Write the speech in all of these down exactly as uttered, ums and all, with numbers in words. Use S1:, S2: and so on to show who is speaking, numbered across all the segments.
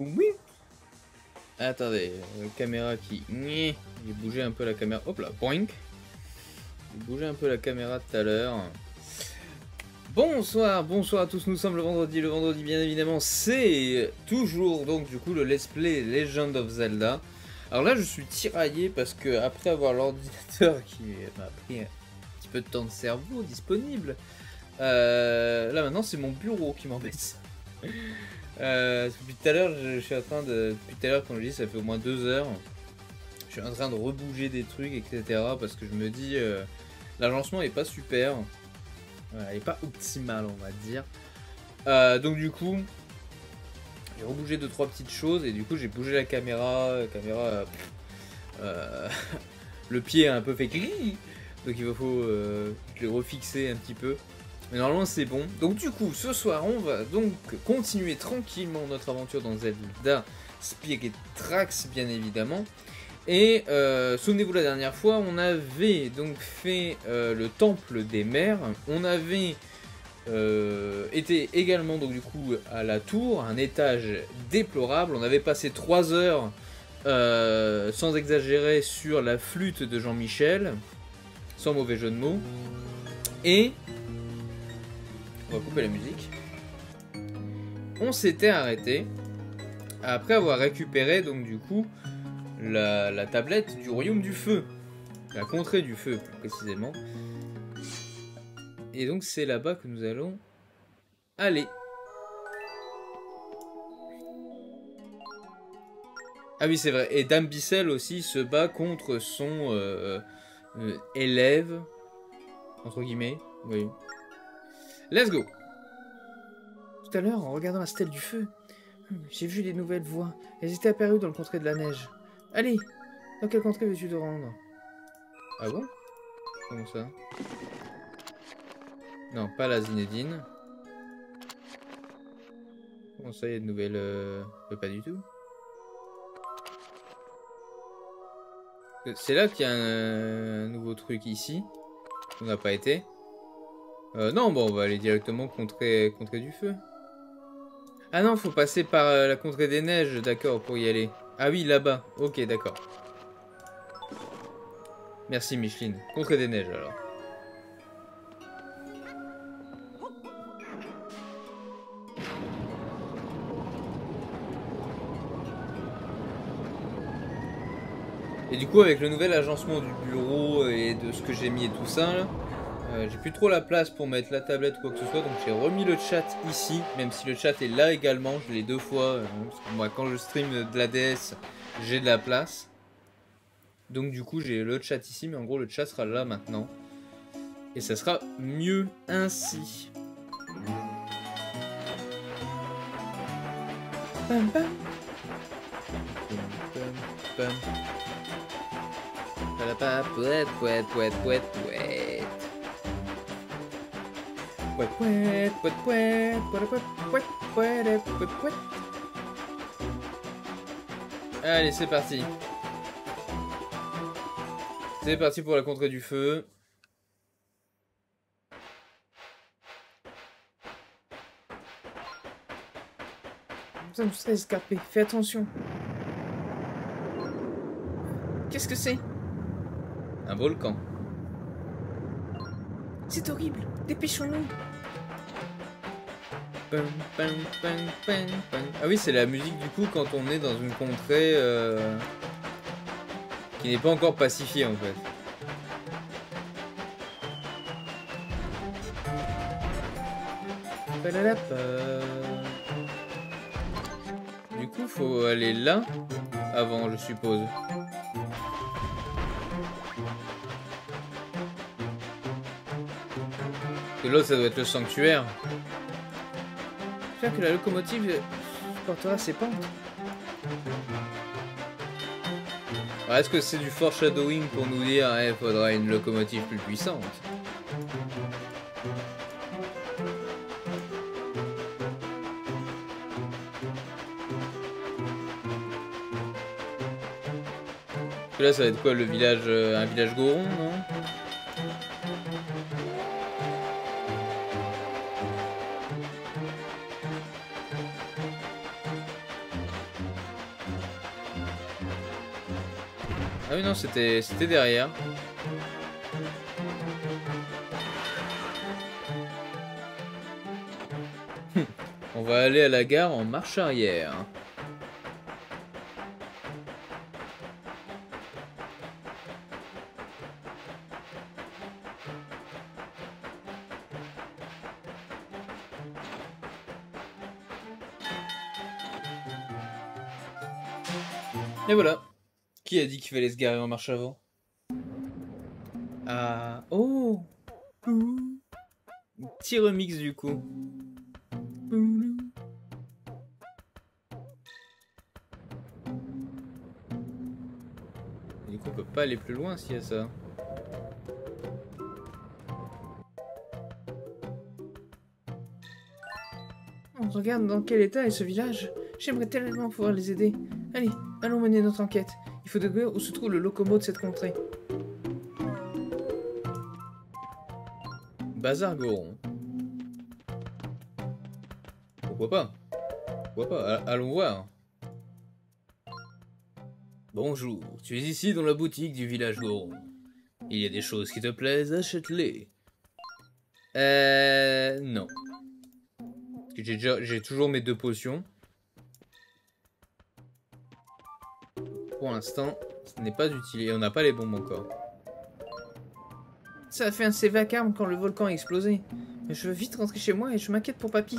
S1: Oui. Attendez, euh, caméra qui... J'ai bougé un peu la caméra. Hop là, boink. J'ai bougé un peu la caméra tout à l'heure. Bonsoir, bonsoir à tous, nous sommes le vendredi. Le vendredi, bien évidemment, c'est toujours donc du coup le let's play Legend of Zelda. Alors là, je suis tiraillé parce que après avoir l'ordinateur qui m'a pris un petit peu de temps de cerveau disponible, euh, là maintenant c'est mon bureau qui m'embête. Euh, depuis tout à l'heure, je, je suis en train de. Depuis tout à l'heure, quand je dis, ça fait au moins deux heures. Je suis en train de rebouger des trucs, et cetera. Parce que je me dis, euh, l'agencement est pas super. Voilà, il est pas optimal, on va dire. Euh, donc du coup, j'ai rebougé deux trois petites choses et du coup j'ai bougé la caméra. La caméra, euh, le pied a un peu fait cli. Donc il faut euh, je l'ai refixé un petit peu. Mais normalement c'est bon. Donc du coup ce soir on va donc continuer tranquillement notre aventure dans Zelda Spirit Tracks bien évidemment. Et euh, souvenez-vous la dernière fois on avait donc fait euh, le temple des mers. On avait euh, été également donc du coup à la tour, un étage déplorable. On avait passé trois heures euh, sans exagérer sur la flûte de Jean-Michel. Sans mauvais jeu de mots. Et... on va couper la musique. On s'était arrêté après avoir récupéré donc du coup la, la tablette du royaume du feu, la contrée du feu plus précisément. Et donc c'est là-bas que nous allons aller. Ah oui c'est vrai. Et Dame Bissell aussi se bat contre son euh, euh, élève entre guillemets. Oui. Let's go. Tout à l'heure en regardant la stèle du feu, j'ai vu les nouvelles voix. Elles étaient apparues dans le contrée de la neige. Allez, dans quelle contrée veux-tu te rendre? Ah bon? Comment ça? Non, pas la Zinedine. Comment ça, il y a de nouvelles... Euh... Pas du tout. C'est là qu'il y a un... un nouveau truc ici. On n'a pas été. Euh, non, bon, on va aller directement contrée, contrée du feu. Ah non, faut passer par euh, la contrée des neiges, d'accord, pour y aller. Ah oui, là-bas. Ok, d'accord. Merci Micheline. Contrée des neiges, alors. Et du coup, avec le nouvel agencement du bureau et de ce que j'ai mis et tout ça, là, euh, j'ai plus trop la place pour mettre la tablette ou quoi que ce soit. Donc j'ai remis le chat ici, même si le chat est là également. Je l'ai deux fois. Euh, parce que moi, quand je stream de la D S, j'ai de la place. Donc du coup, j'ai le chat ici. Mais en gros, le chat sera là maintenant. Et ça sera mieux ainsi. Bam, bam. Bam, bam. Pouet, pouet, pouet, pouet, pouet. Pouet, pouet, pouet, pouet, pouet, pouet, pouet, pouet, pouet. Allez, c'est parti. C'est parti pour la contrée du feu. Ça me serait escapé. Fais attention. Qu'est-ce que c'est? Un volcan. C'est horrible. Dépêchons-nous. Ah oui, c'est la musique du coup quand on est dans une contrée euh, qui n'est pas encore pacifiée en fait. Du coup, faut aller là avant, je suppose. Et l'autre, ça doit être le sanctuaire. J'espère que la locomotive portera ses pentes. Est-ce que c'est du foreshadowing pour nous dire il eh, faudra une locomotive plus puissante? Là, ça va être quoi le village? Euh, un village Goron, non? Ah oui non, c'était c'était derrière. On va aller à la gare en marche arrière. Et voilà. Qui a dit qu'il fallait se garer en marche avant? Ah. Oh. Petit remix du coup. Du coup on peut pas aller plus loin s'il y a ça. On regarde dans quel état est ce village. J'aimerais tellement pouvoir les aider. Allez, allons mener notre enquête. Il faut découvrir où se trouve le locomo de cette contrée. Bazar Goron. Pourquoi pas? Pourquoi pas? Allons voir. Bonjour, tu es ici dans la boutique du village Goron. Il y a des choses qui te plaisent, achète-les. Euh... Non. J'ai déjà, j'ai toujours mes deux potions. Pour l'instant, ce n'est pas utile. Et on n'a pas les bombes encore. Ça a fait un sévère vacarme quand le volcan a explosé. Mais je veux vite rentrer chez moi et je m'inquiète pour papy.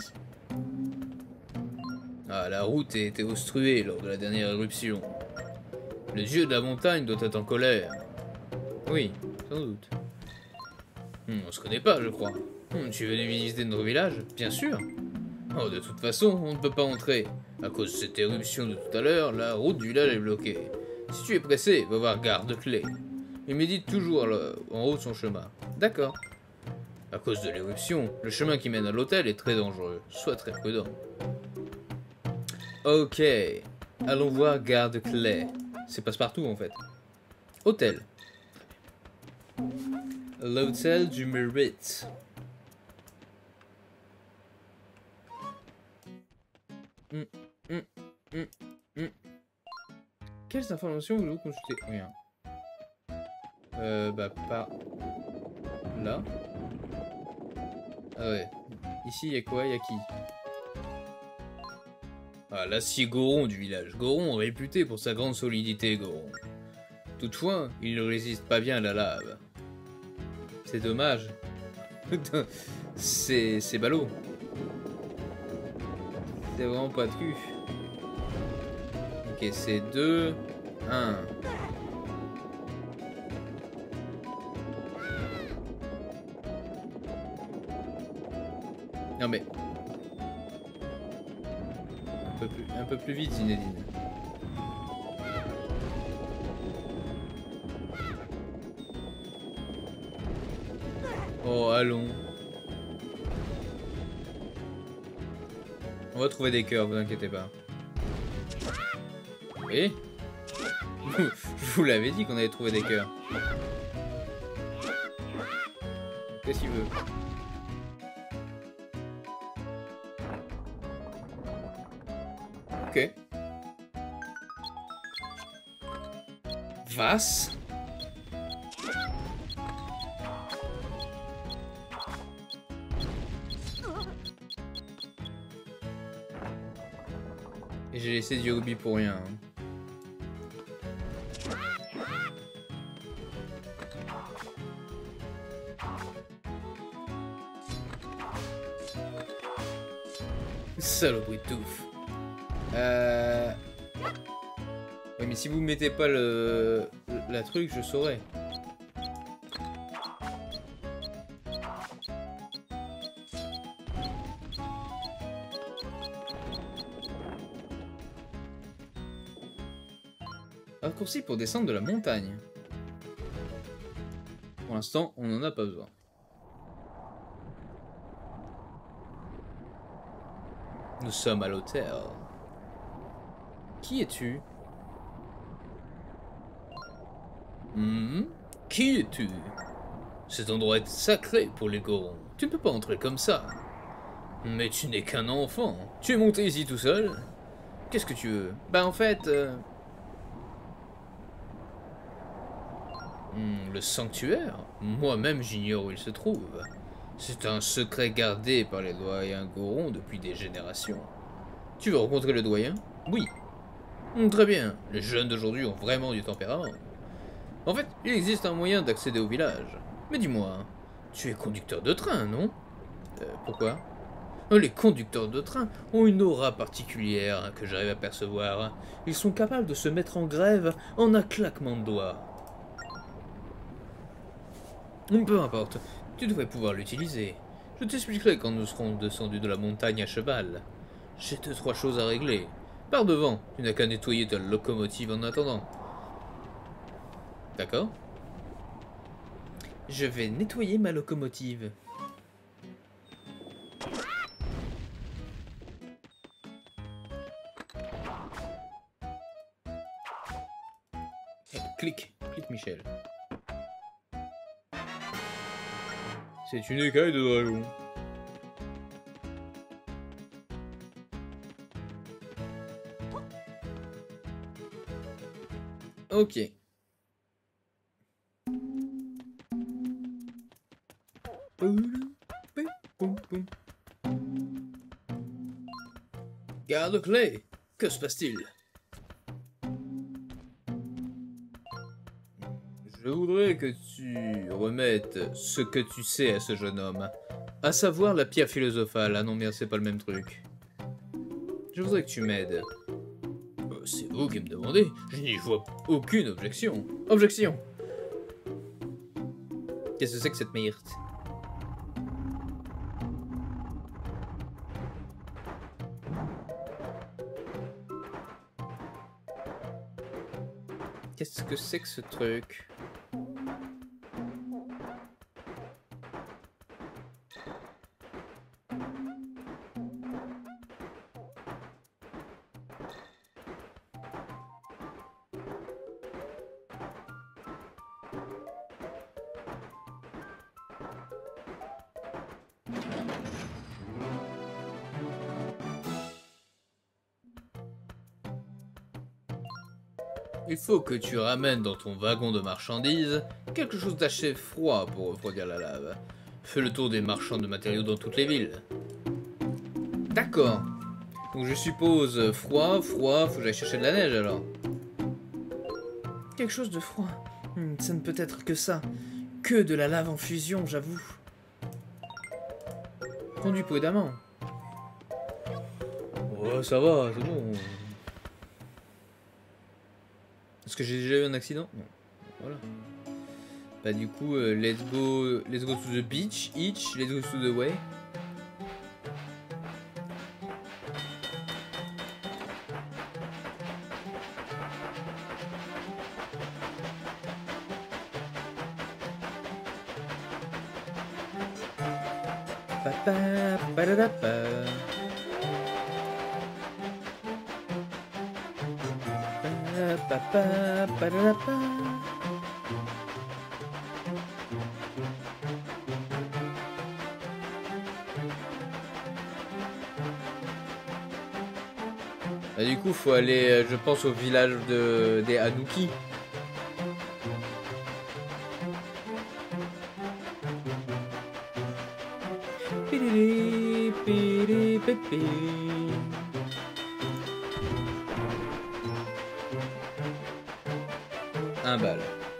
S1: Ah, la route a été obstruée lors de la dernière éruption. Le dieu de la montagne doit être en colère. Oui, sans doute. Hmm, on se connaît pas, je crois. Hmm, tu es venu visiter notre village? Bien sûr. Oh, de toute façon, on ne peut pas entrer. À cause de cette éruption de tout à l'heure, la route du village est bloquée. Si tu es pressé, va voir garde-clé. Il médite toujours là, en haut de son chemin. D'accord. À cause de l'éruption, le chemin qui mène à l'hôtel est très dangereux. Sois très prudent. Ok. Allons voir garde-clé. C'est passe-partout en fait. Hôtel. L'hôtel du mérite. Mm, mm, mm, mm. Quelles informations voulez-vous consulter? Rien. Euh, bah, pas... Là. Ah ouais. Ici, il y a quoi? Il y a qui? Ah, l'acier Goron du village. Goron est réputé pour sa grande solidité, Goron. Toutefois, il ne résiste pas bien à la lave. C'est dommage. C'est... c'est ballot. C'est vraiment pas de cul. Ok, c'est deux... un. Non mais... Un peu plus, un peu plus vite, Zinedine. Oh, allons. On va trouver des cœurs, vous inquiétez pas. Oui. Je vous l'avais dit qu'on allait trouver des cœurs. Qu'est-ce qu'il veut? Ok. Vas. Et j'ai laissé du hobby pour rien. Hein. Saloperie de touffe. Euh... Oui, mais si vous mettez pas le... la truc, je saurais. Raccourci pour descendre de la montagne. Pour l'instant, on n'en a pas besoin. Nous sommes à l'hôtel. Qui es-tu? Hmm? Qui es-tu? Cet endroit est sacré pour les Gorons. Tu ne peux pas entrer comme ça. Mais tu n'es qu'un enfant. Tu es monté ici tout seul? Qu'est-ce que tu veux? Bah en fait... Euh... Hmm, le sanctuaire? Moi-même j'ignore où il se trouve. C'est un secret gardé par les doyens Gorons depuis des générations. Tu veux rencontrer le doyen? Oui. Hmm, très bien, les jeunes d'aujourd'hui ont vraiment du tempérament. En fait, il existe un moyen d'accéder au village. Mais dis-moi, tu es conducteur de train, non? Euh, pourquoi? Les conducteurs de train ont une aura particulière que j'arrive à percevoir. Ils sont capables de se mettre en grève en un claquement de doigts. Peu importe, tu devrais pouvoir l'utiliser. Je t'expliquerai quand nous serons descendus de la montagne à cheval. J'ai deux trois choses à régler. Par devant, tu n'as qu'à nettoyer ta locomotive en attendant. D'accord? Je vais nettoyer ma locomotive. Clique, clique Michel. C'est une écaille de dragon. Ok. Garde-clé, que se passe-t-il? Je voudrais que tu remettes ce que tu sais à ce jeune homme. À savoir la pierre philosophale. Ah non, bien, c'est pas le même truc. Je voudrais que tu m'aides. Euh, c'est vous qui me demandez. Je n'y vois aucune objection. Objection. Qu'est-ce que c'est que cette myrte? Qu'est-ce que c'est que ce truc? Il faut que tu ramènes dans ton wagon de marchandises quelque chose d'assez froid pour refroidir la lave. Fais le tour des marchands de matériaux dans toutes les villes. D'accord. Donc je suppose froid, froid, faut que j'aille chercher de la neige alors. Quelque chose de froid. Hmm, ça ne peut être que ça. Que de la lave en fusion, j'avoue. Conduis prudemment. Ouais, ça va, c'est bon. Est-ce que j'ai déjà eu un accident? Non. Voilà. Bah du coup, euh, let's go, let's go to the beach, each, let's go to the way. Papa, padadapa. Papa, padadapa. Bah, du coup, faut aller, je pense, au village de, des Hanuki. Un bal.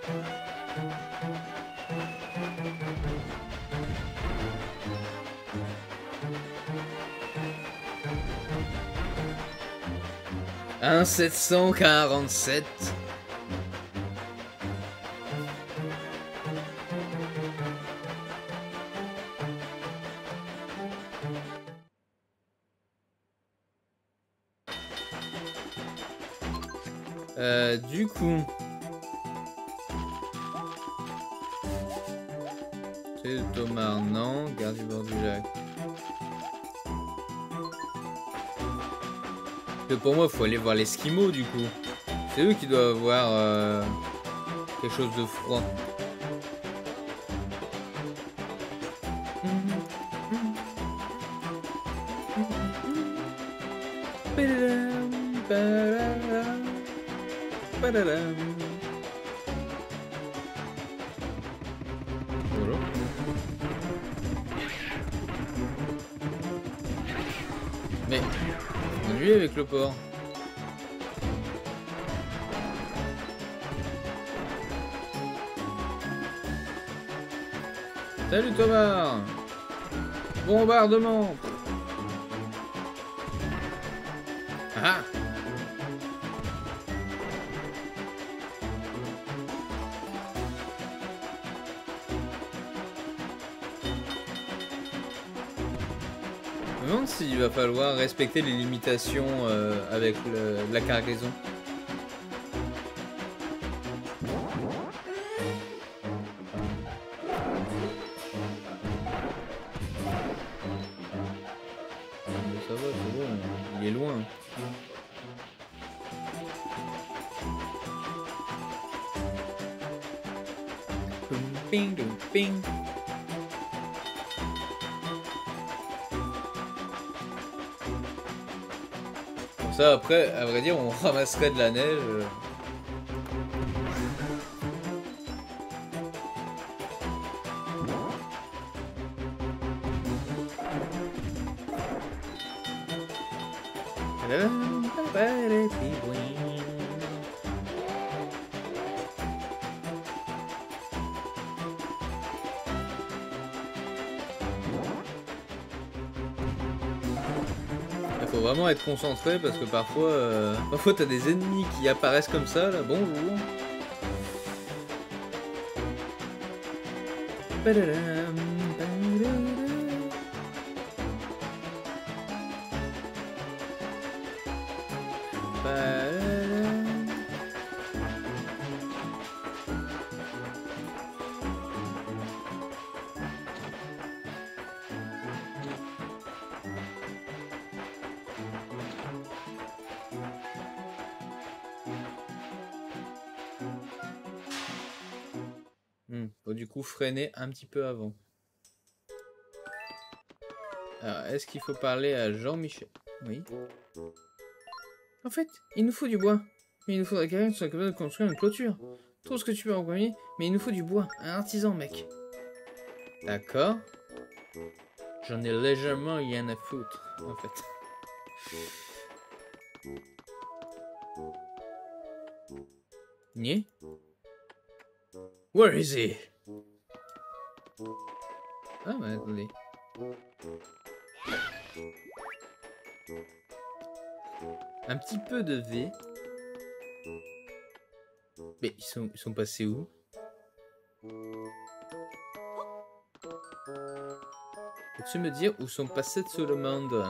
S1: Un sept cent quarante-sept. Euh, du coup... C'est Thomas, non. Garde du bord du lac. Que pour moi, il faut aller voir l'Esquimau, du coup. C'est eux qui doivent avoir euh, quelque chose de froid. Mais, on lui avec le port. Salut Thomas. Bombardement. Ah. Je me demande s'il va falloir respecter les limitations euh, avec le, la cargaison. Ça va, c'est bon, il est loin. Ping, ping, ping. Ça après, à vrai dire, on ramasserait de la neige. Faut vraiment être concentré parce que parfois, euh, parfois t'as des ennemis qui apparaissent comme ça là. Bonjour. Hmm, faut du coup freiner un petit peu avant. Alors, est-ce qu'il faut parler à Jean-Michel? Oui. En fait, il nous faut du bois. Mais il nous faudrait quelqu'un qui soit capable de construire une clôture. Trouve ce que tu peux en premier, mais il nous faut du bois. Un artisan, mec. D'accord. J'en ai légèrement rien à foutre, en fait. Ni? Where is he? Ah, mais attendez. Un petit peu de V. Mais ils sont, ils sont passés où? Peux-tu me dire où sont passés tout le monde?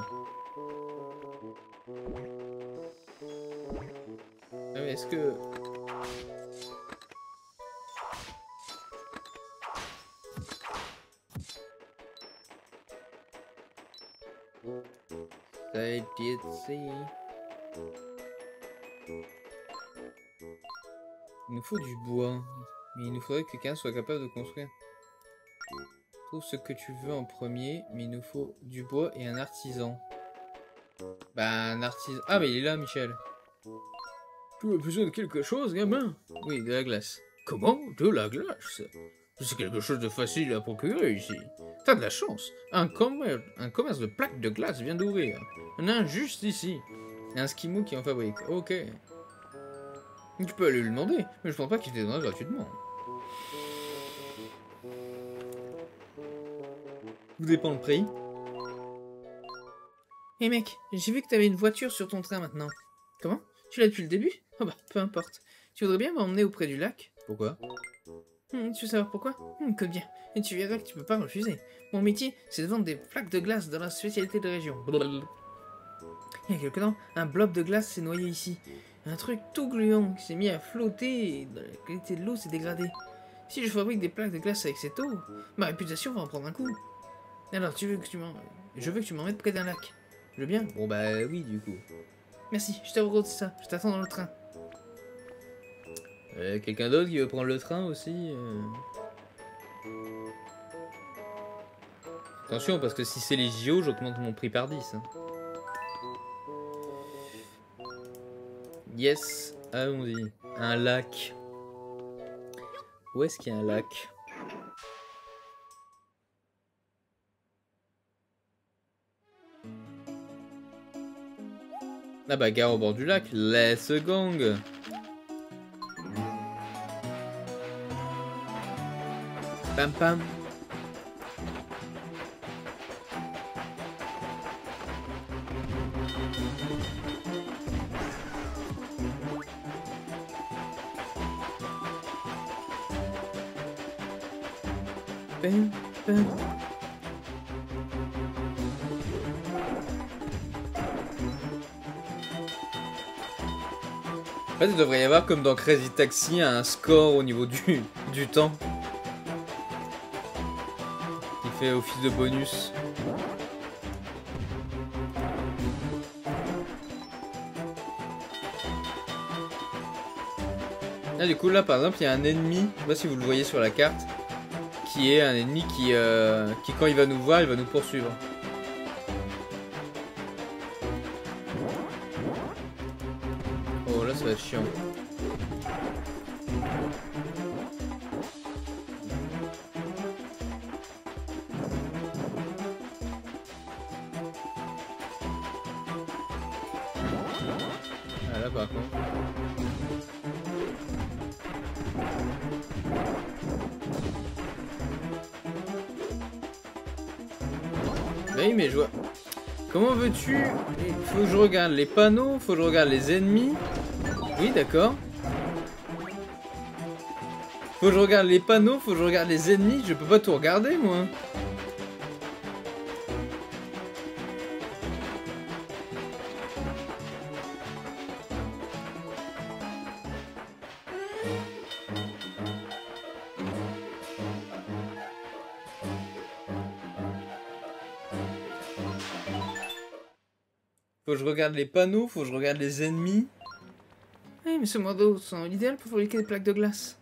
S1: Ah mais est-ce que... Ça a été... Il nous faut du bois, mais il nous faudrait que quelqu'un soit capable de construire. Trouve ce que tu veux en premier, mais il nous faut du bois et un artisan. Bah un artisan... Ah mais il est là Michel. Tu as besoin de quelque chose, gamin? Oui, de la glace. Comment? De la glace? C'est quelque chose de facile à procurer ici. T'as de la chance. Un commerce, un commerce de plaques de glace vient d'ouvrir. Il y en a un juste ici. Il y a un skimo qui en fabrique. Ok. Tu peux aller lui demander, mais je pense pas qu'il te donnera gratuitement. Vous dépend le prix. Hé hey mec, j'ai vu que t'avais une voiture sur ton train maintenant. Comment? Tu l'as depuis le début? Oh bah, peu importe. Tu voudrais bien m'emmener auprès du lac? Pourquoi? Hmm, tu veux savoir pourquoi? Hmm, que bien. Et tu verras que tu peux pas refuser. Mon métier, c'est de vendre des plaques de glace dans la spécialité de la région. Blablabla. Il y a quelque temps, un blob de glace s'est noyé ici. Un truc tout gluant qui s'est mis à flotter et la qualité de l'eau s'est dégradée. Si je fabrique des plaques de glace avec cette eau, ma réputation va en prendre un coup. Alors, tu veux que tu m'en... Je veux que tu m'emmènes près d'un lac. Je veux bien? Bon bah oui, du coup. Merci, je t'avoue de ça. Je t'attends dans le train. Euh, Quelqu'un d'autre qui veut prendre le train aussi euh... Attention, parce que si c'est les J O, j'augmente mon prix par dix. Hein. Yes, allons-y. Un lac. Où est-ce qu'il y a un lac? Ah bah gare au bord du lac, let's gang. Pam pam. Pam pam. En fait, il devrait y avoir, comme dans Crazy Taxi, un score au niveau du, du temps. Qui fait office de bonus. Ah, du coup, là, par exemple, il y a un ennemi, je sais pas si vous le voyez sur la carte, qui est un ennemi qui, euh, qui quand il va nous voir, il va nous poursuivre. Oh, là, ça va être chiant. Ah, là, par contre. Oui, mais je vois. Comment veux-tu? Faut que je regarde les panneaux, faut que je regarde les ennemis. Oui, d'accord. Faut que je regarde les panneaux, faut que je regarde les ennemis. Je peux pas tout regarder, moi. Faut que je regarde les panneaux, faut que je regarde les ennemis. Oui, mais ce modo sont l'idéal pour fabriquer des plaques de glace.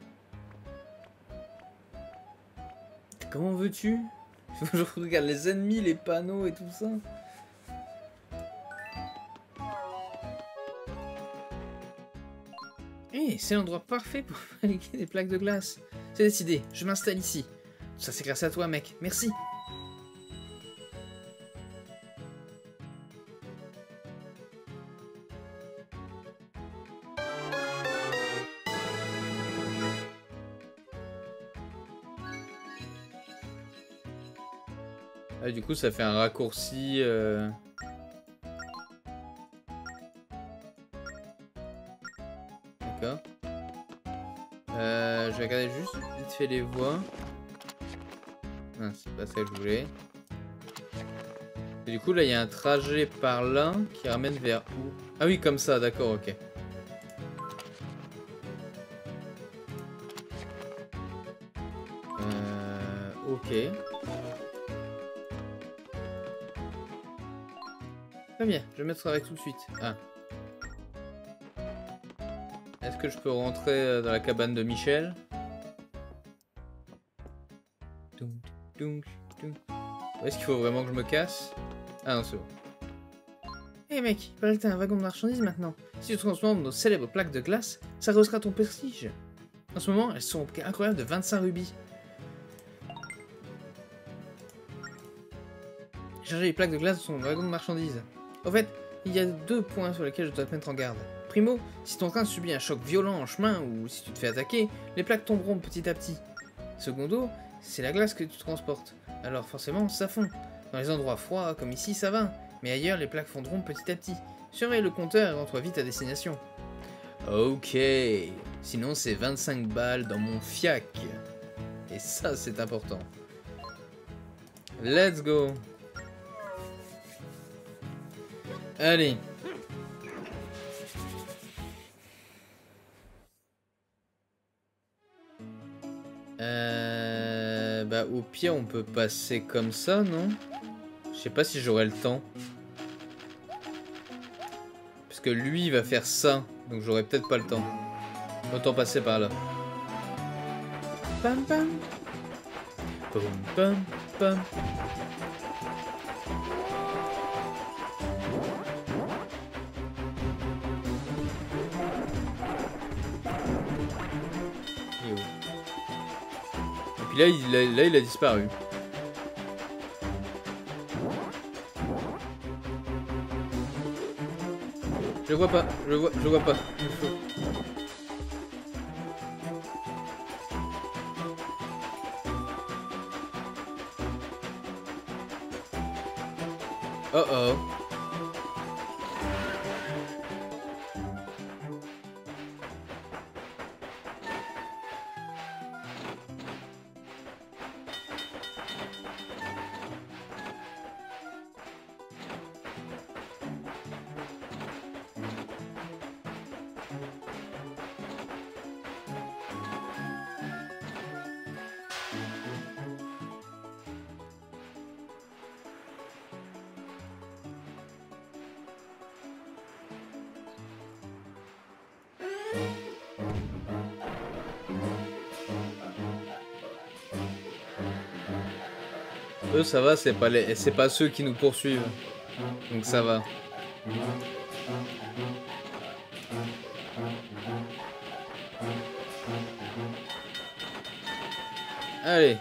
S1: Comment veux-tu? Faut que je regarde les ennemis, les panneaux et tout ça. Eh, c'est l'endroit parfait pour fabriquer des plaques de glace. C'est décidé, je m'installe ici. Tout ça c'est grâce à toi, mec. Merci. Ah, du coup, ça fait un raccourci. Euh... D'accord. Euh, je vais regarder juste vite fait les voies. Non, c'est pas ça que je voulais. Et du coup, là, il y a un trajet par là qui ramène vers où? Ah oui, comme ça, d'accord, ok. Euh, ok. Très bien, je vais mettre ça avec tout de suite. Ah. Est-ce que je peux rentrer dans la cabane de Michel? Est-ce qu'il faut vraiment que je me casse? Ah non, c'est bon. Hé hey mec, il paraît que t'as un wagon de marchandises maintenant. Si tu transformes nos célèbres plaques de glace, ça rehaussera ton prestige. En ce moment, elles sont au prix incroyable de vingt-cinq rubis. J'ai chargé les plaques de glace dans son wagon de marchandises. En fait, il y a deux points sur lesquels je dois te mettre en garde. Primo, si ton train subit un choc violent en chemin ou si tu te fais attaquer, les plaques tomberont petit à petit. Secondo, c'est la glace que tu transportes. Alors forcément, ça fond. Dans les endroits froids comme ici, ça va. Mais ailleurs, les plaques fondront petit à petit. Surveille le compteur et rends-toi vite à destination. Ok. Sinon, c'est vingt-cinq balles dans mon fiac. Et ça, c'est important. Let's go. Allez. Euh, bah au pire on peut passer comme ça, non? Je sais pas si j'aurai le temps. Parce que lui il va faire ça, donc j'aurai peut-être pas le temps. Autant passer par là. Pam pam. Pam pam pam. Là il, a, là, il a disparu. Je vois pas, je vois, je vois pas. Oh oh. Eux ça va, c'est pas les, c'est pas ceux qui nous poursuivent, donc ça va. Allez.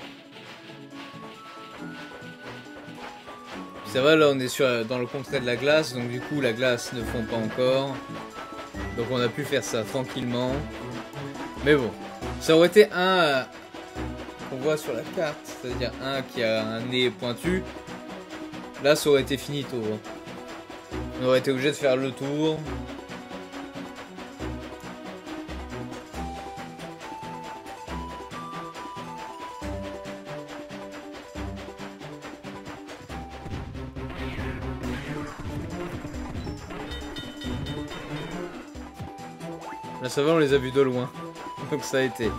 S1: Ça va, là on est sur, dans le contraire de la glace, donc du coup la glace ne fond pas encore. Donc on a pu faire ça tranquillement. Mais bon, ça aurait été un qu'on voit sur la carte, c'est-à-dire un qui a un nez pointu. Là ça aurait été finito. On aurait été obligé de faire le tour. Là ça va, on les a vus de loin. Donc ça a été.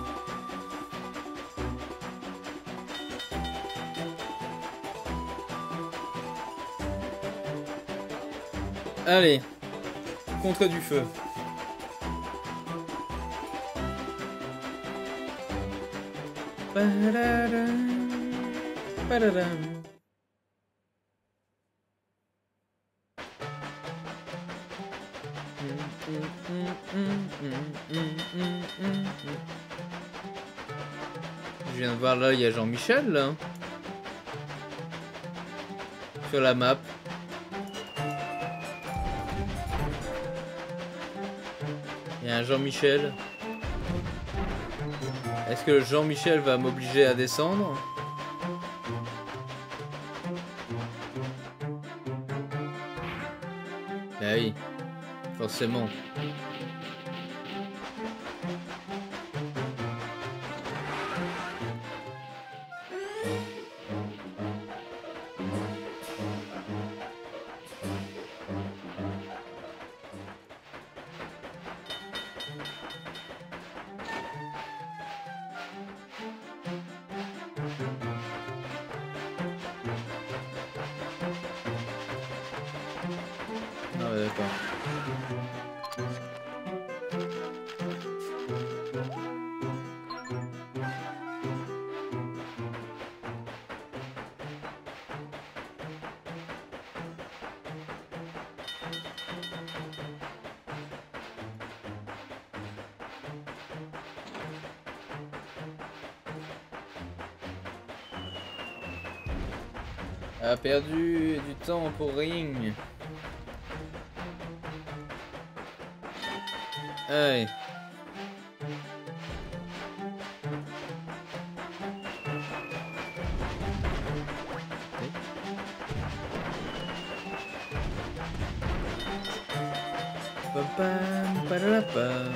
S1: Allez. Contre du feu. Padadam, padadam. Je viens de voir là, il y a Jean-Michel là. Sur la map. Il y a un Jean-Michel. Est-ce que Jean-Michel va m'obliger à descendre? Bah oui, forcément. Ah ouais, d'accord. A perdu du temps pour Ring. Allez. Pam pam pam.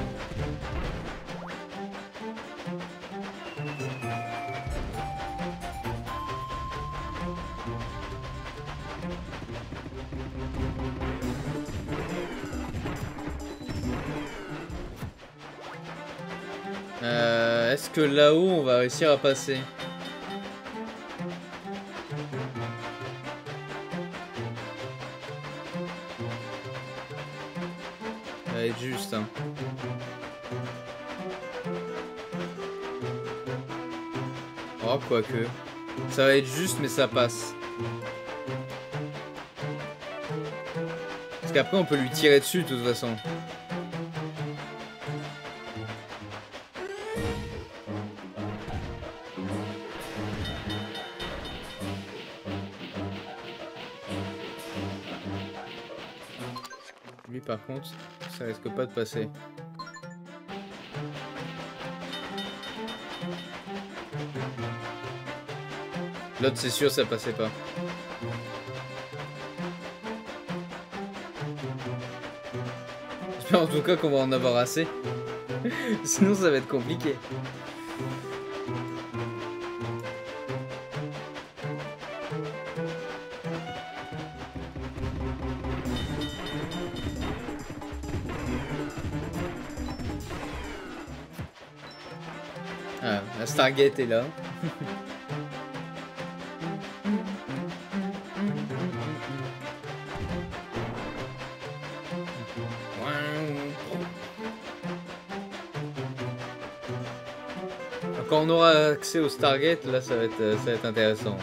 S1: Euh, Est-ce que là-haut on va réussir à passer? Ça va être juste, hein. Oh, quoique. Ça va être juste, mais ça passe. Parce qu'après on peut lui tirer dessus de toute façon. par contre, ça risque pas de passer. L'autre, c'est sûr, ça passait pas. J'espère en tout cas qu'on va en avoir assez. Sinon, ça va être compliqué. Ah, la Stargate est là. Quand on aura accès au Stargate, là, ça va être, ça va être intéressant.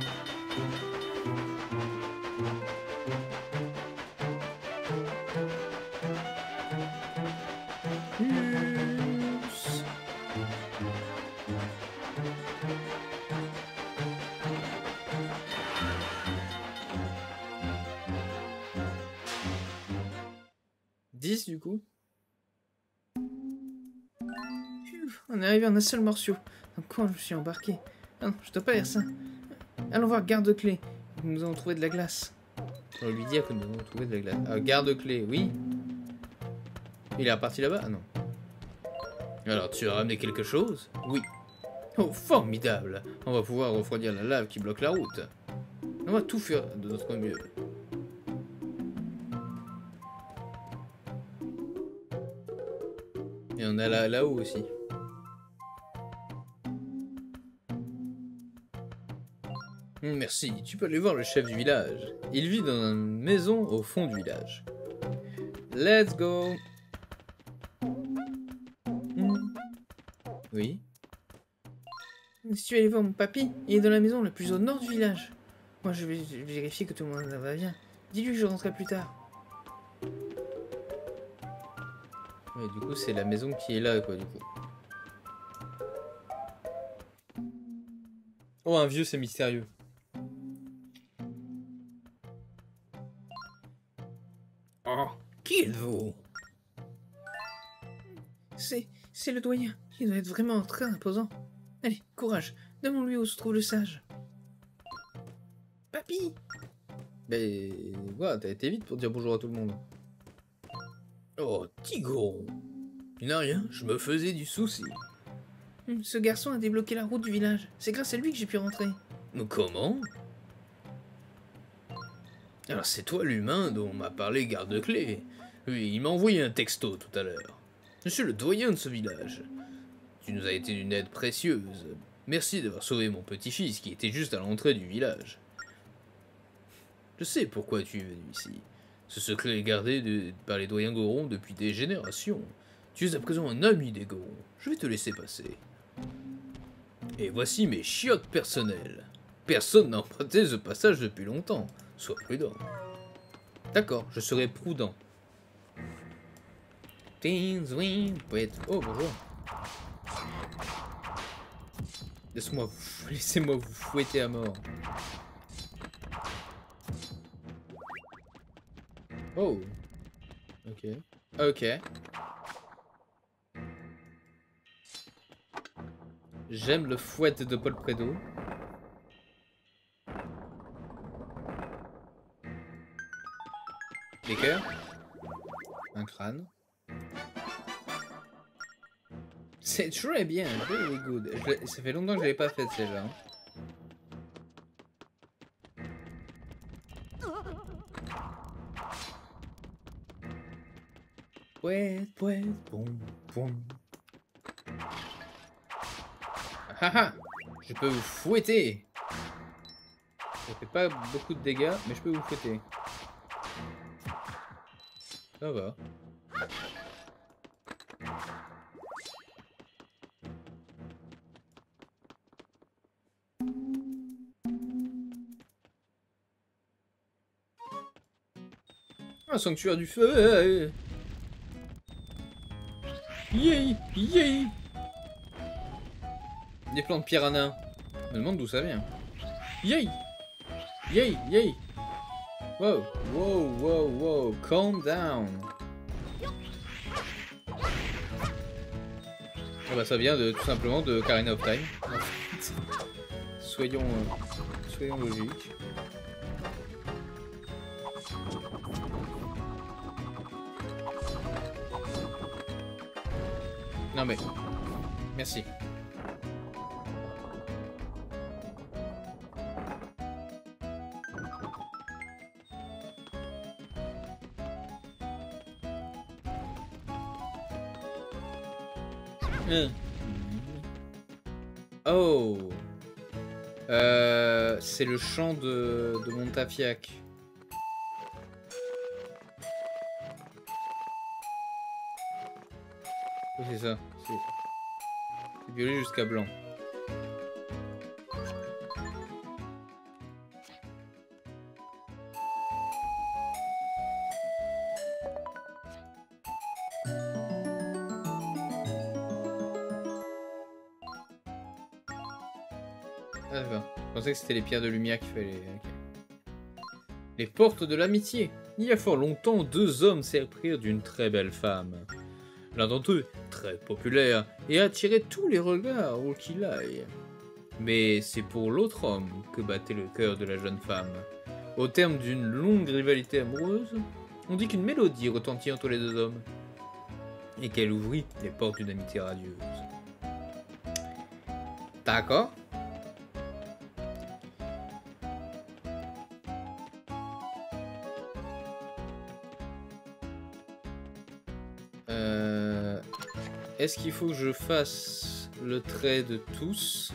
S1: dix du coup. On est arrivé en un seul morceau. Dans quoi je me suis embarqué? Ah non, je dois pas faire ça. Allons voir garde-clé. Nous avons trouvé de la glace. On lui dire que nous avons trouvé de la glace. Ah, garde-clé, oui. Il est reparti là-bas? Ah non. Alors, tu as ramené quelque chose? Oui. Oh, formidable. On va pouvoir refroidir la lave qui bloque la route. On va tout faire de notre mieux. Et on a là, là-haut aussi. Merci, tu peux aller voir le chef du village. Il vit dans une maison au fond du village. Let's go. Oui. Si tu veux aller voir mon papy, il est dans la maison la plus au nord du village. Moi je vais vérifier que tout le monde va bien. Dis-lui que je rentrerai plus tard. Ouais, du coup c'est la maison qui est là quoi du coup. Oh un vieux c'est mystérieux. Oh, qui êtes-vous? C'est... c'est le doyen. Il doit être vraiment très imposant. Allez, courage. Demande-lui où se trouve le sage. Papy! Mais... ouais, t'as été vite pour dire bonjour à tout le monde. Oh, Tigron! Il n'a rien, je me faisais du souci. Ce garçon a débloqué la route du village. C'est grâce à lui que j'ai pu rentrer. Comment? Alors c'est toi l'humain dont m'a parlé garde-clé. Oui, il m'a envoyé un texto tout à l'heure. Je suis le doyen de ce village. Tu nous as été d'une aide précieuse. Merci d'avoir sauvé mon petit-fils qui était juste à l'entrée du village. Je sais pourquoi tu es venu ici. Ce secret est gardé de, par les doyens Goron depuis des générations. Tu es à présent un ami des Gorons. Je vais te laisser passer. Et voici mes chiottes personnelles. Personne n'a emprunté ce passage depuis longtemps. Sois prudent. D'accord, je serai prudent. Oh, bonjour. Laisse-moi vous... Laissez-moi vous fouetter à mort. Oh. Ok. Ok. J'aime le fouet de Paul Prédo. Des cœurs. Un crâne. C'est très bien, very good. Je, ça fait longtemps que je l'avais pas fait celle-là. Ouais, ouais, bon, bon. Ah ah, je peux vous fouetter. Ça fait pas beaucoup de dégâts, mais je peux vous fouetter. Ça va. Un sanctuaire du feu. Yay, yay. Des plantes piranha. Je me demande d'où ça vient. Yay, yay, yay. Wow, wow, wow, wow, calm down. Ah bah ça vient de tout simplement de Ocarina of Time. En fait. Soyons, euh, soyons logiques. Non mais, merci. Mmh. Oh, euh, c'est le chant de, de Montafiac. Oui, c'est ça. C'est violet jusqu'à blanc. Ah, d'accord. Je pensais que c'était les pierres de lumière qu'il fallait. Okay. Les portes de l'amitié. Il y a fort longtemps, deux hommes s'éprirent d'une très belle femme. L'un d'entre eux, très populaire, et attirait tous les regards où qu'il aille. Mais c'est pour l'autre homme que battait le cœur de la jeune femme. Au terme d'une longue rivalité amoureuse, on dit qu'une mélodie retentit entre les deux hommes, et qu'elle ouvrit les portes d'une amitié radieuse. D'accord. Euh, Est-ce qu'il faut que je fasse le trait de tous?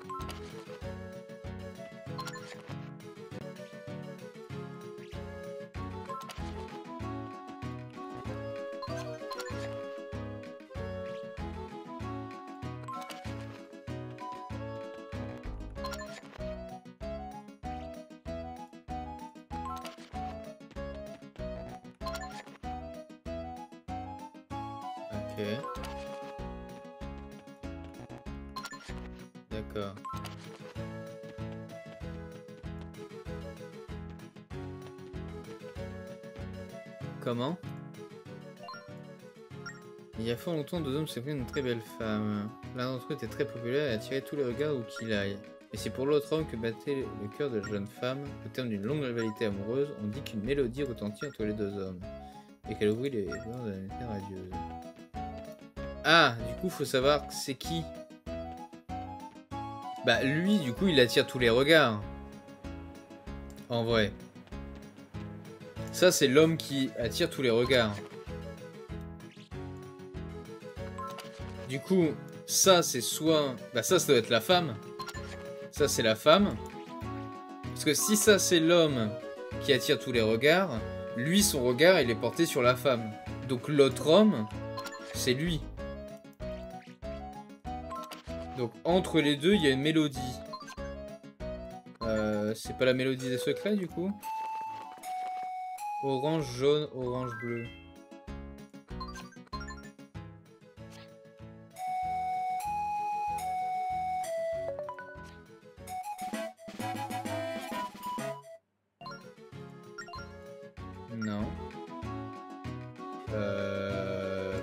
S1: Ok. D'accord. Comment? Il y a fort longtemps, deux hommes s'est pris une très belle femme. L'un d'entre eux était très populaire et attirait tous les regards où qu'il aille. Et c'est pour l'autre homme que battait le cœur de la jeune femme. Au terme d'une longue rivalité amoureuse, on dit qu'une mélodie retentit entre les deux hommes. Et qu'elle ouvrit les portes de l'amitié radieuse. Ah, du coup, faut savoir c'est qui. Bah, lui, du coup, il attire tous les regards. En vrai. Ça, c'est l'homme qui attire tous les regards. Du coup, ça, c'est soit... Bah, ça, ça doit être la femme. Ça, c'est la femme. Parce que si ça, c'est l'homme qui attire tous les regards, lui, son regard, il est porté sur la femme. Donc, l'autre homme, c'est lui. Donc entre les deux, il y a une mélodie. Euh, c'est pas la mélodie des secrets du coup? Orange, jaune, orange, bleu. Non. Euh...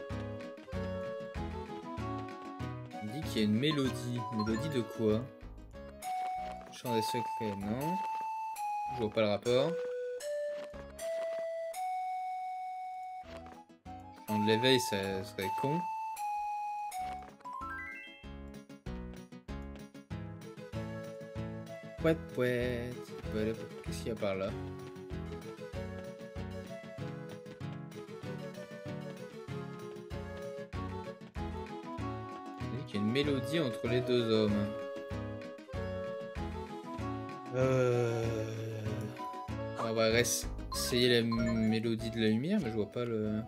S1: On dit qu'il y a une mélodie. Mélodie de quoi? Chant des secrets, non. Je vois pas le rapport. Chant de l'éveil, ça serait con. Pouet pouet. Qu'est-ce qu'il y a par là? Il y a une mélodie entre les deux hommes. Euh... On va essayer la mélodie de la lumière, mais je vois pas le...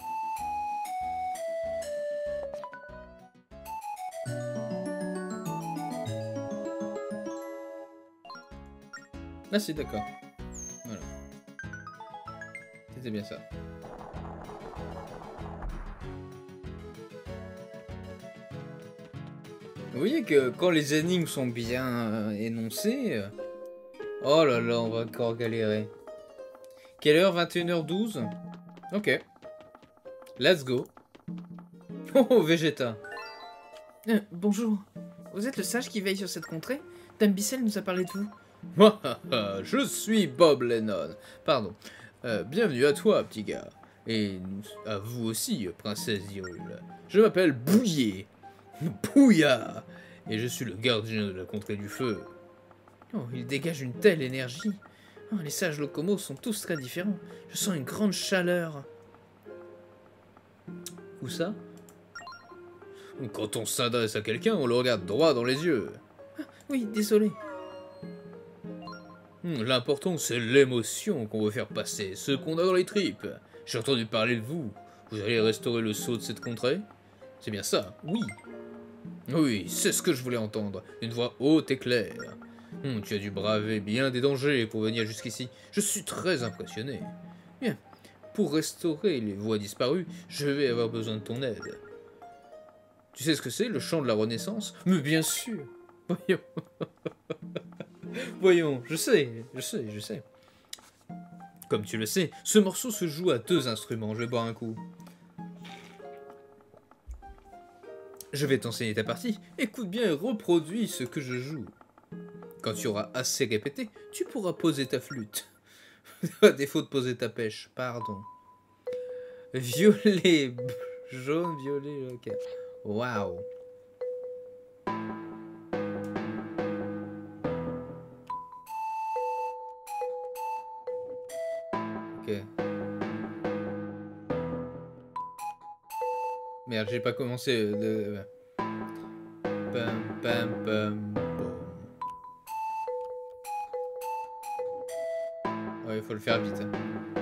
S1: Ah si, d'accord. Voilà. C'était bien ça. Vous voyez que quand les énigmes sont bien euh, énoncées... Euh... Oh là là, on va encore galérer. Quelle heure? vingt et une heures douze. Ok. Let's go. Oh, oh, Vegeta.
S2: Euh, bonjour. Vous êtes le sage qui veille sur cette contrée? Dame Bissell nous a parlé de vous.
S1: Je suis Bob Lennon. Pardon. Euh, bienvenue à toi, petit gars. Et à vous aussi, princesse Hyrule. Je m'appelle Bouillet. Bouilla. Et je suis le gardien de la contrée du feu.
S2: Oh, il dégage une telle énergie. Oh, les sages locomos sont tous très différents. Je sens une grande chaleur.
S1: Où ça? Quand on s'adresse à quelqu'un, on le regarde droit dans les yeux.
S2: Ah, oui, désolé.
S1: Hmm, L'important, c'est l'émotion qu'on veut faire passer, ce qu'on a dans les tripes. J'ai entendu parler de vous. Vous allez restaurer le sceau de cette contrée? C'est bien ça? Oui. Oui, c'est ce que je voulais entendre. Une voix haute et claire. Hmm, tu as dû braver bien des dangers pour venir jusqu'ici. Je suis très impressionné. Bien. Pour restaurer les voix disparues, je vais avoir besoin de ton aide. Tu sais ce que c'est, le chant de la Renaissance? Mais bien sûr. Voyons. Voyons, je sais, je sais, je sais. Comme tu le sais, ce morceau se joue à deux instruments. Je vais boire un coup. Je vais t'enseigner ta partie. Écoute bien et reproduis ce que je joue. Quand tu auras assez répété, tu pourras poser ta flûte. À défaut de poser ta pêche, pardon. Violet, jaune, violet, ok. Waouh. Ok. Merde, j'ai pas commencé de... Pam, pam, pam, pam. Ouais, il faut le faire vite.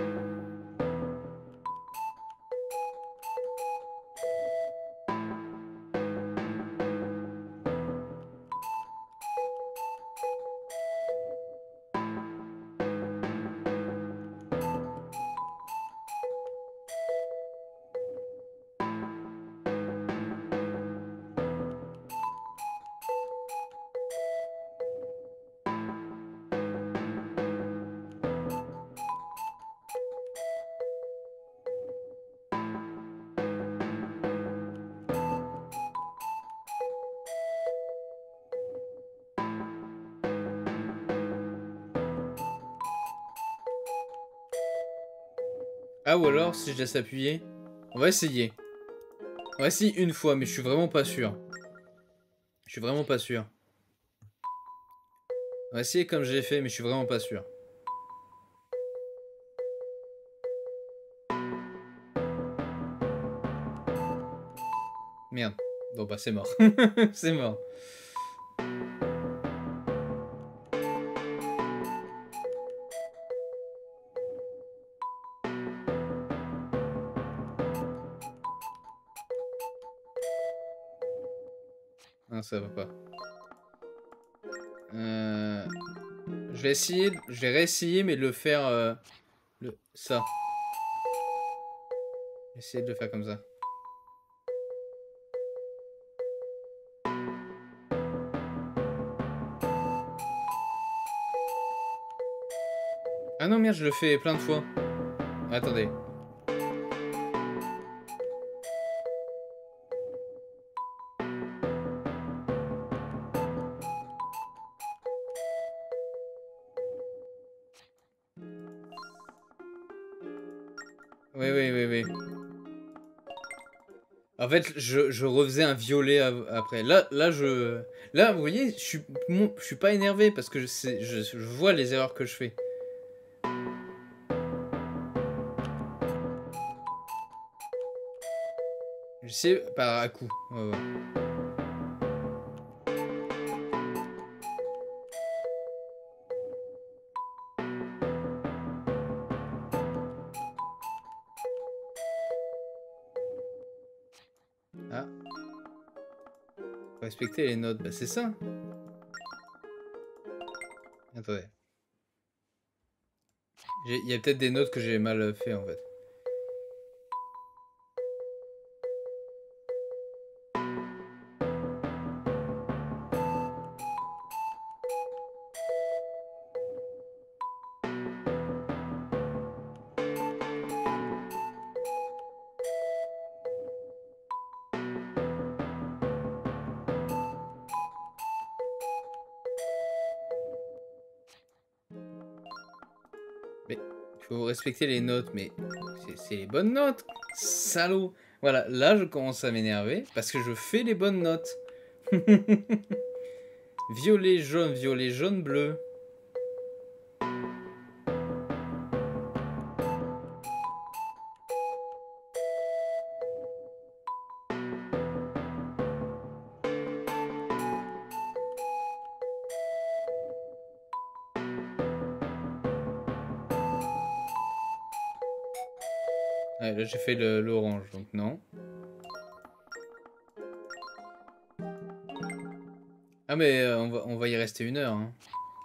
S1: Ah, ou alors, si je laisse appuyer... On va essayer. On va essayer une fois, mais je suis vraiment pas sûr. Je suis vraiment pas sûr. On va essayer comme j'ai fait, mais je suis vraiment pas sûr. Merde. Bon bah c'est mort. C'est mort. Non, ça va pas. Euh... Je vais essayer, je vais réessayer, mais de le faire... Euh... Le... Ça. Essayer de le faire comme ça. Ah non, merde, je le fais plein de fois. Attendez. Oui, oui, oui, oui. En fait, je, je refaisais un violet après. Là, là, je... Là, vous voyez, je suis, mon, je suis pas énervé parce que je, sais, je, je vois les erreurs que je fais. Je sais par à coup. Ouais, ouais. Ah. Faut respecter les notes. Bah, c'est ça. Attendez. Il y a peut-être des notes que j'ai mal fait en fait. faut respecter les notes, mais c'est les bonnes notes, salaud. Voilà, là je commence à m'énerver parce que je fais les bonnes notes. Violet, jaune, violet, jaune, bleu. Ouais, là j'ai fait l'orange, donc non. Ah mais euh, on, va, on va y rester une heure. Hein.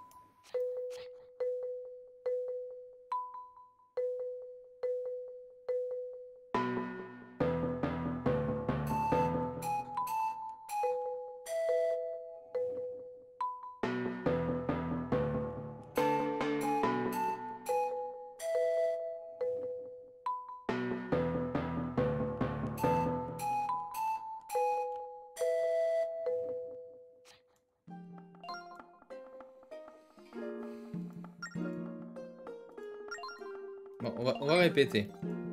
S1: Bon, on va, on va répéter.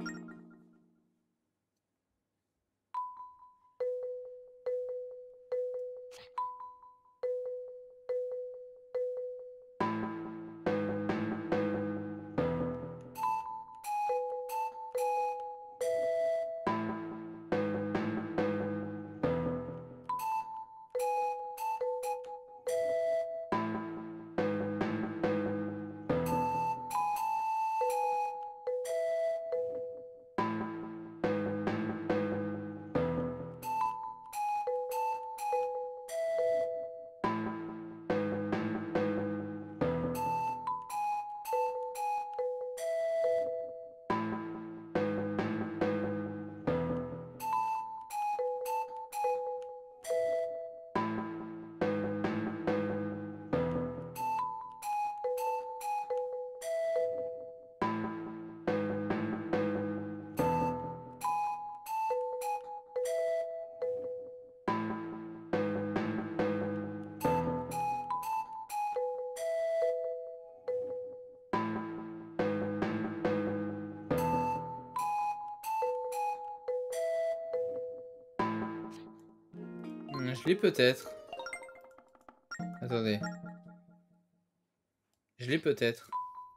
S1: Je l'ai peut-être. Attendez. Je l'ai peut-être.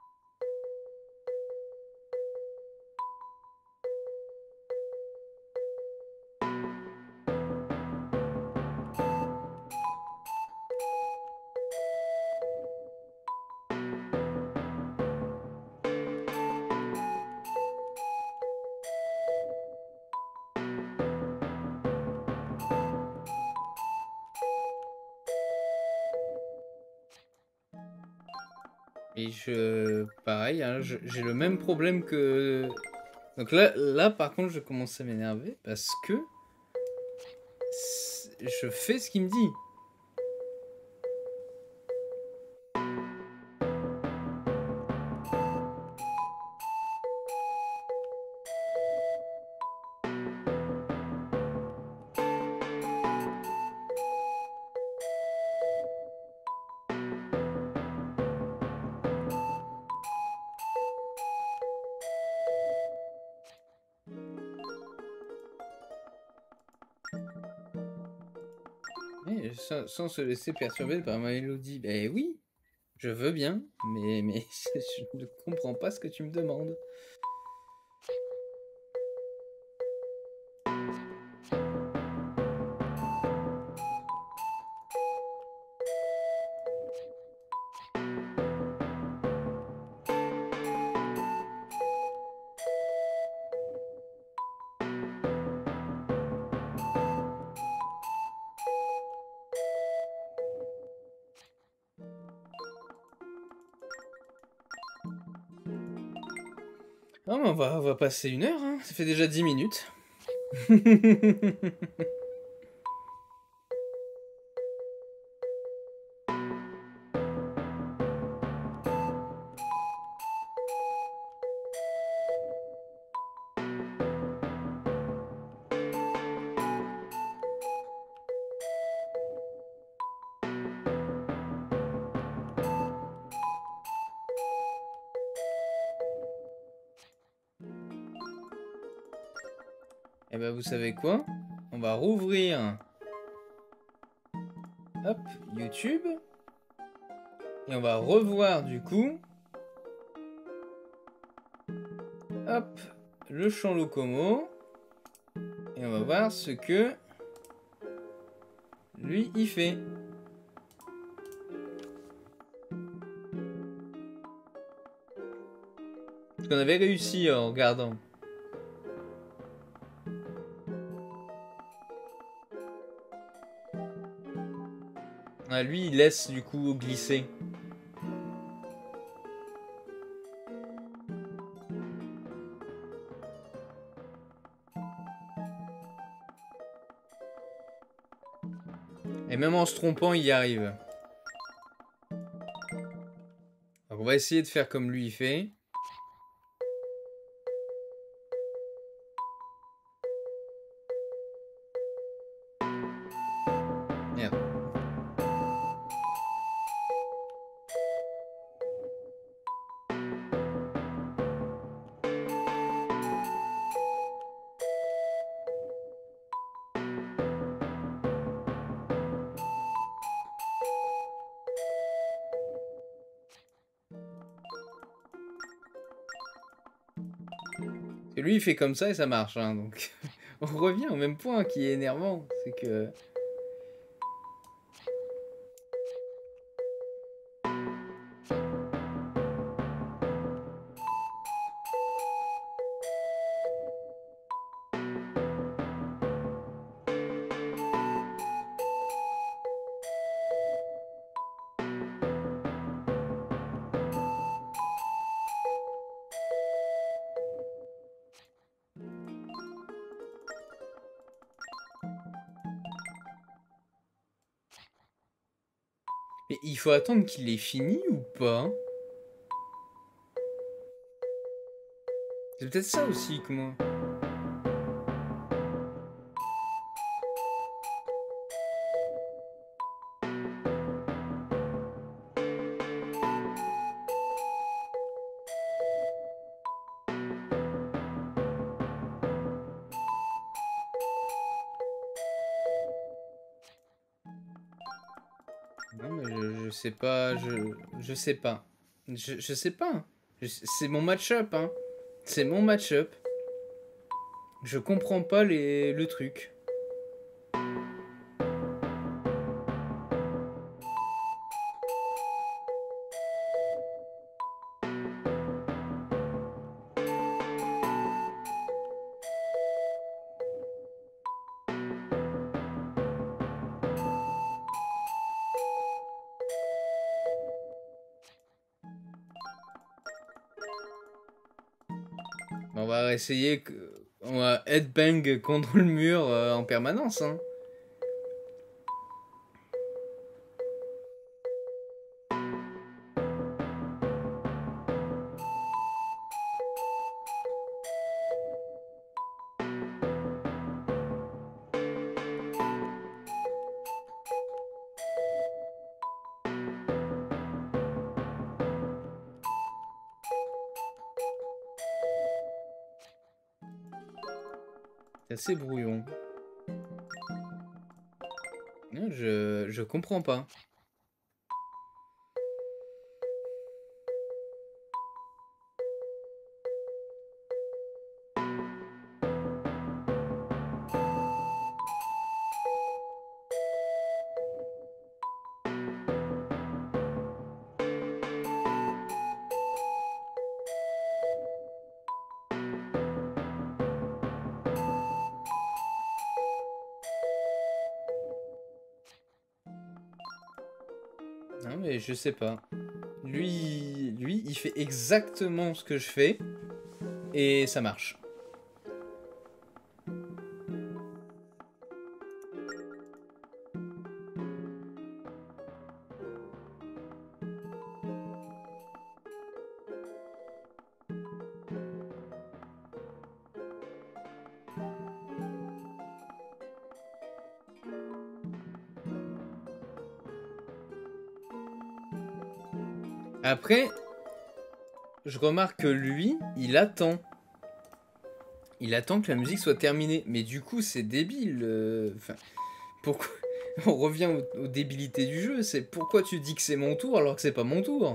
S1: Et je... Pareil, hein, j'ai le même problème que... Donc là, là par contre, je commence à m'énerver parce que... Je fais ce qu'il me dit. Sans, sans se laisser perturber par ma mélodie. Ben oui, je veux bien, mais, mais je ne comprends pas ce que tu me demandes. Oh, on, va, on va passer une heure, hein. Ça fait déjà dix minutes. Et ben vous savez quoi? On va rouvrir. Hop, YouTube. Et on va revoir du coup. Hop, le champ Locomo. Et on va voir ce que lui il fait. Parce qu'on avait réussi en regardant. Ah, lui il laisse du coup glisser. Et même en se trompant, il y arrive. Donc on va essayer de faire comme lui il fait. Merde. Et lui il fait comme ça et ça marche, hein, donc on revient au même point qui est énervant, c'est que... Mais il faut attendre qu'il ait fini ou pas? C'est peut-être ça aussi que moi... Non mais je, je sais pas, je, je sais pas. Je, je sais pas. Je- C'est mon match-up, hein. C'est mon match-up. Je comprends pas les, le truc. On va essayer que... On va headbang contre le mur euh, en permanence, hein. C'est assez brouillon. Non, je, je comprends pas. Non mais je sais pas. Lui, lui, il fait exactement ce que je fais. Et ça marche. Après, je remarque que lui, il attend. Il attend que la musique soit terminée. Mais du coup, c'est débile. euh, Enfin, pourquoi... On revient aux, aux débilités du jeu. C'est pourquoi tu dis que c'est mon tour alors que c'est pas mon tour.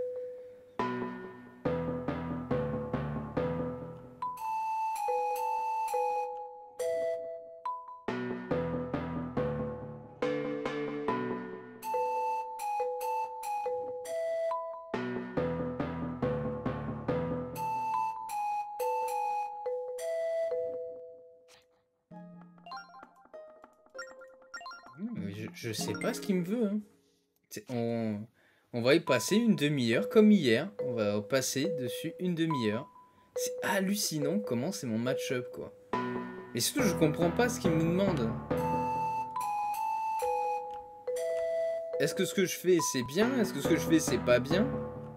S1: Mais Je, je sais pas ce qu'il me veut. Hein. C'est- On, on va y passer une demi-heure comme hier. On va passer dessus une demi-heure. C'est hallucinant comment c'est mon match-up quoi. Et surtout, je comprends pas ce qu'il me demande. Est-ce que ce que je fais c'est bien? Est-ce que ce que je fais c'est pas bien?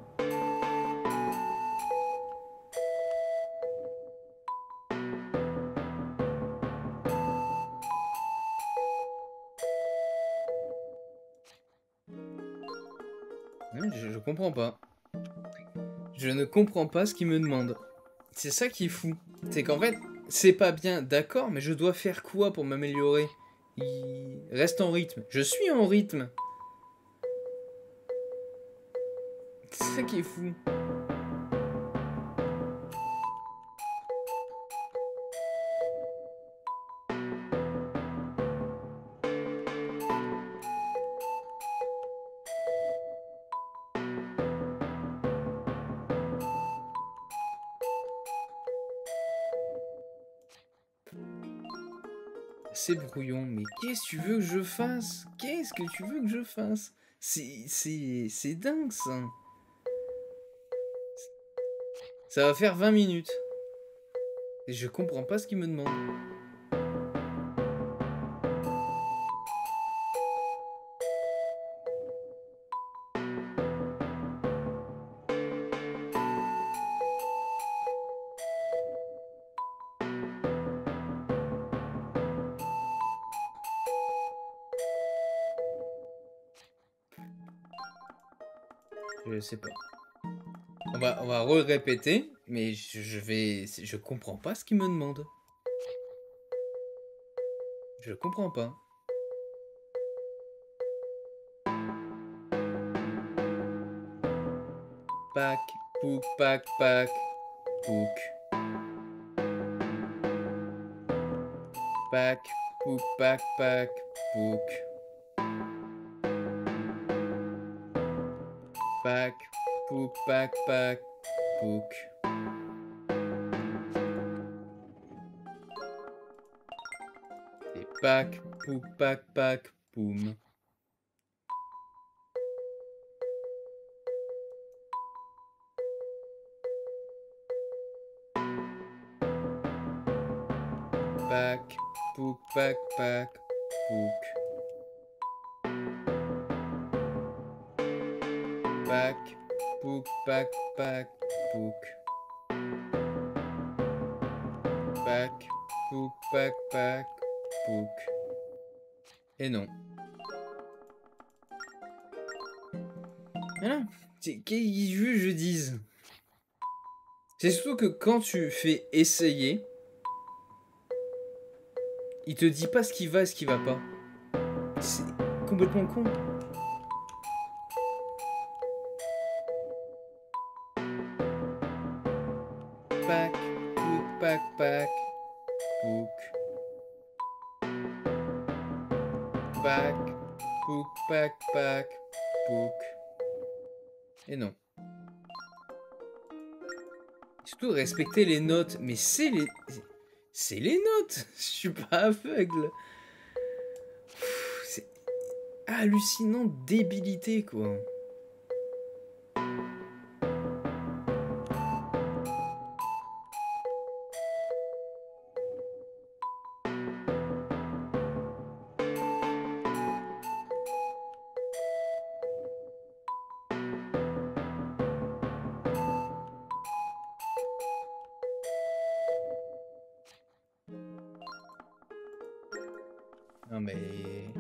S1: Ouais, je, je comprends pas. Je ne comprends pas ce qu'il me demande. C'est ça qui est fou. C'est qu'en fait, c'est pas bien, d'accord, mais je dois faire quoi pour m'améliorer? Il reste en rythme. Je suis en rythme. C'est ça qui est fou. C'est brouillon, mais qu'est-ce que tu veux que je fasse? Qu'est-ce que tu veux que je fasse? C'est, c'est, c'est dingue ça. Ça va faire vingt minutes. Et je comprends pas ce qu'il me demande. Je sais pas. On va, on va re-répéter, mais je, je vais... Je comprends pas ce qu'il me demande. Je comprends pas. Pac, pouk, pac, pac, pouk. Pac, pouk, pac, pac, pouk. Pac, pouk, pac, pac, pouk. Et pac, pouk, pac, pac, poum. Pac, pouk, pac, pac, pouk. Pac, pouk, pac, pac, pouk. Pac, pouk, pac, pac, pouk. Et non. Voilà. Qu'est-ce qu'il veut que je dise? C'est surtout que quand tu fais essayer, il te dit pas ce qui va et ce qui va pas. C'est complètement con. Pac, pouk, pac, pac, pouk. Pac, pouk, pac, pac, pouk. Et non. Surtout respecter les notes. Mais c'est les... C'est les notes. Je suis pas aveugle. C'est hallucinant débilité, quoi. Non mais...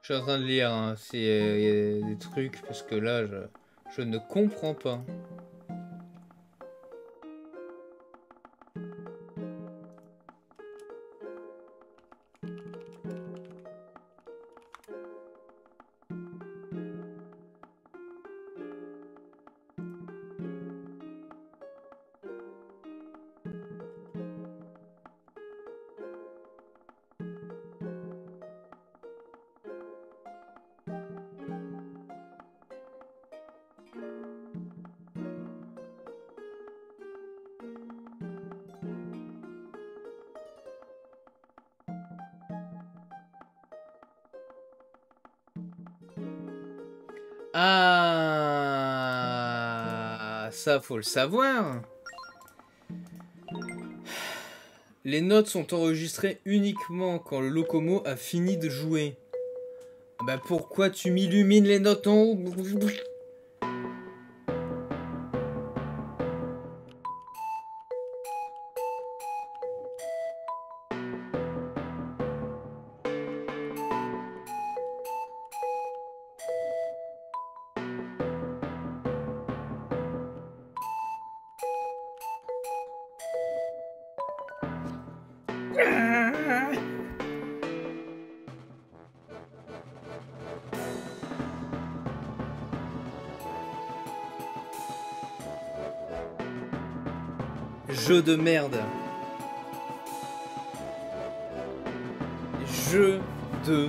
S1: Je suis en train de lire, hein, s'il y a des trucs, parce que là, je, je ne comprends pas. Ah, ça faut le savoir. Les notes sont enregistrées uniquement quand le Locomo a fini de jouer. Bah pourquoi tu m'illumines les notes en haut? Jeu de merde. Jeu de...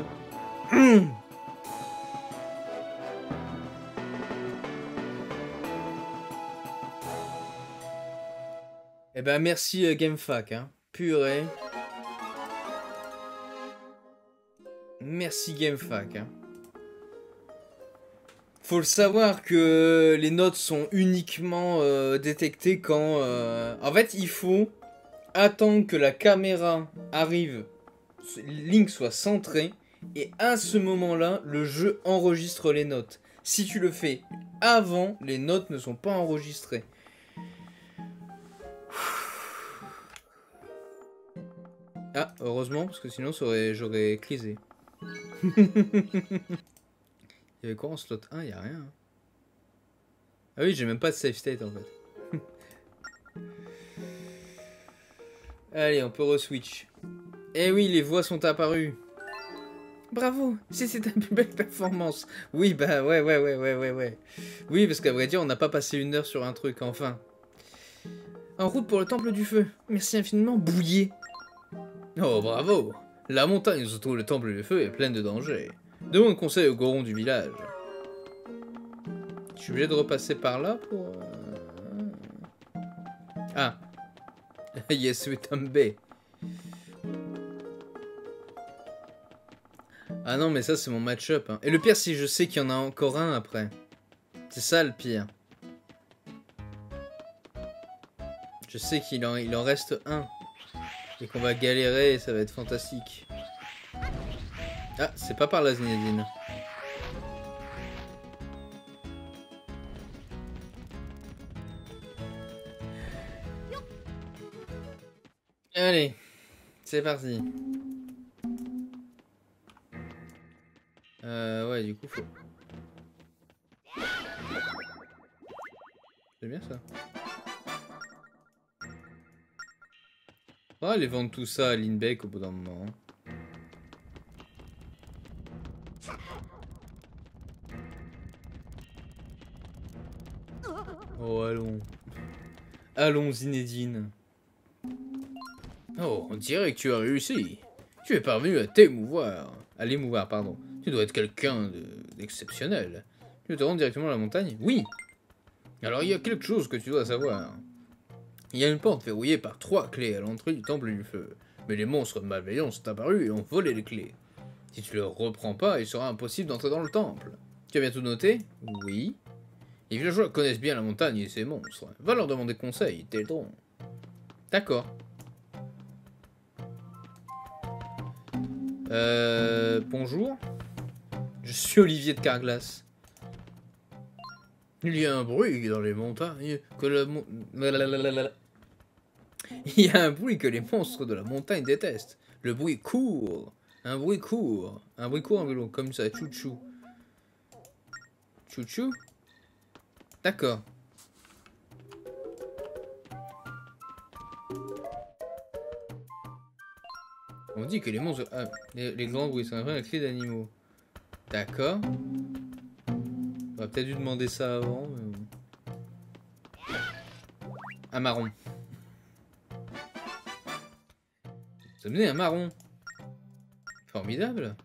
S1: Eh ben merci euh, GameFAQ, hein. Purée. Merci GameFAQ, hein. Faut le savoir que les notes sont uniquement euh, détectées quand... Euh... En fait, il faut attendre que la caméra arrive, Link soit centré, et à ce moment-là, le jeu enregistre les notes. Si tu le fais avant, les notes ne sont pas enregistrées. Ah, heureusement, parce que sinon j'aurais crisé. Il y avait quoi en slot un? Il n'y a rien. Ah oui, j'ai même pas de save state en fait. Allez, on peut re-switch. Eh oui, les voix sont apparues. Bravo, c'est ta plus belle performance. Oui, bah ouais, ouais, ouais, ouais, ouais, ouais. Oui, parce qu'à vrai dire, on n'a pas passé une heure sur un truc, enfin. En route pour le temple du feu. Merci infiniment, Bouillet. Oh, bravo. La montagne où se trouve le temple du feu est pleine de dangers. Demande conseil au Goron du village. Je suis obligé de repasser par là pour... Euh... Ah. Yes, we tombe. Ah non, mais ça, c'est mon match-up. Hein. Et le pire, c'est que je sais qu'il y en a encore un après. C'est ça, le pire. Je sais qu'il en, il en reste un. Et qu'on va galérer, et ça va être fantastique. Ah, c'est pas par là, Zinedine. Allez, c'est parti. Euh, ouais, du coup, faut... C'est bien ça. On va aller vendre tout ça à Lindbeck au bout d'un moment. Oh, allons. Allons, Zinedine. Oh, on dirait que tu as réussi. Tu es parvenu à t'émouvoir. À l'émouvoir, pardon. Tu dois être quelqu'un d'exceptionnel. Tu veux te rendre directement à la montagne? Oui. Alors, il y a quelque chose que tu dois savoir. Il y a une porte verrouillée par trois clés à l'entrée du temple du feu. Mais les monstres malveillants sont apparus et ont volé les clés. Si tu ne le reprends pas, il sera impossible d'entrer dans le temple. Tu as bien tout noté? Oui. Les villageois connaissent bien la montagne et ses monstres. Va leur demander conseil, ils t'aideront. D'accord. Euh... Bonjour. Je suis Olivier de Carglass. Il y a un bruit dans les montagnes que la mon... Il y a un bruit que les monstres de la montagne détestent. Le bruit court. Un bruit court. Un bruit court en vélo, comme ça, chouchou. Chouchou. D'accord. On dit que les monstres... Ah, les, les grands bruits sont après la clé d'animaux. D'accord. On aurait peut-être dû demander ça avant. Mais... Un marron. Ça me donne un marron. Formidable.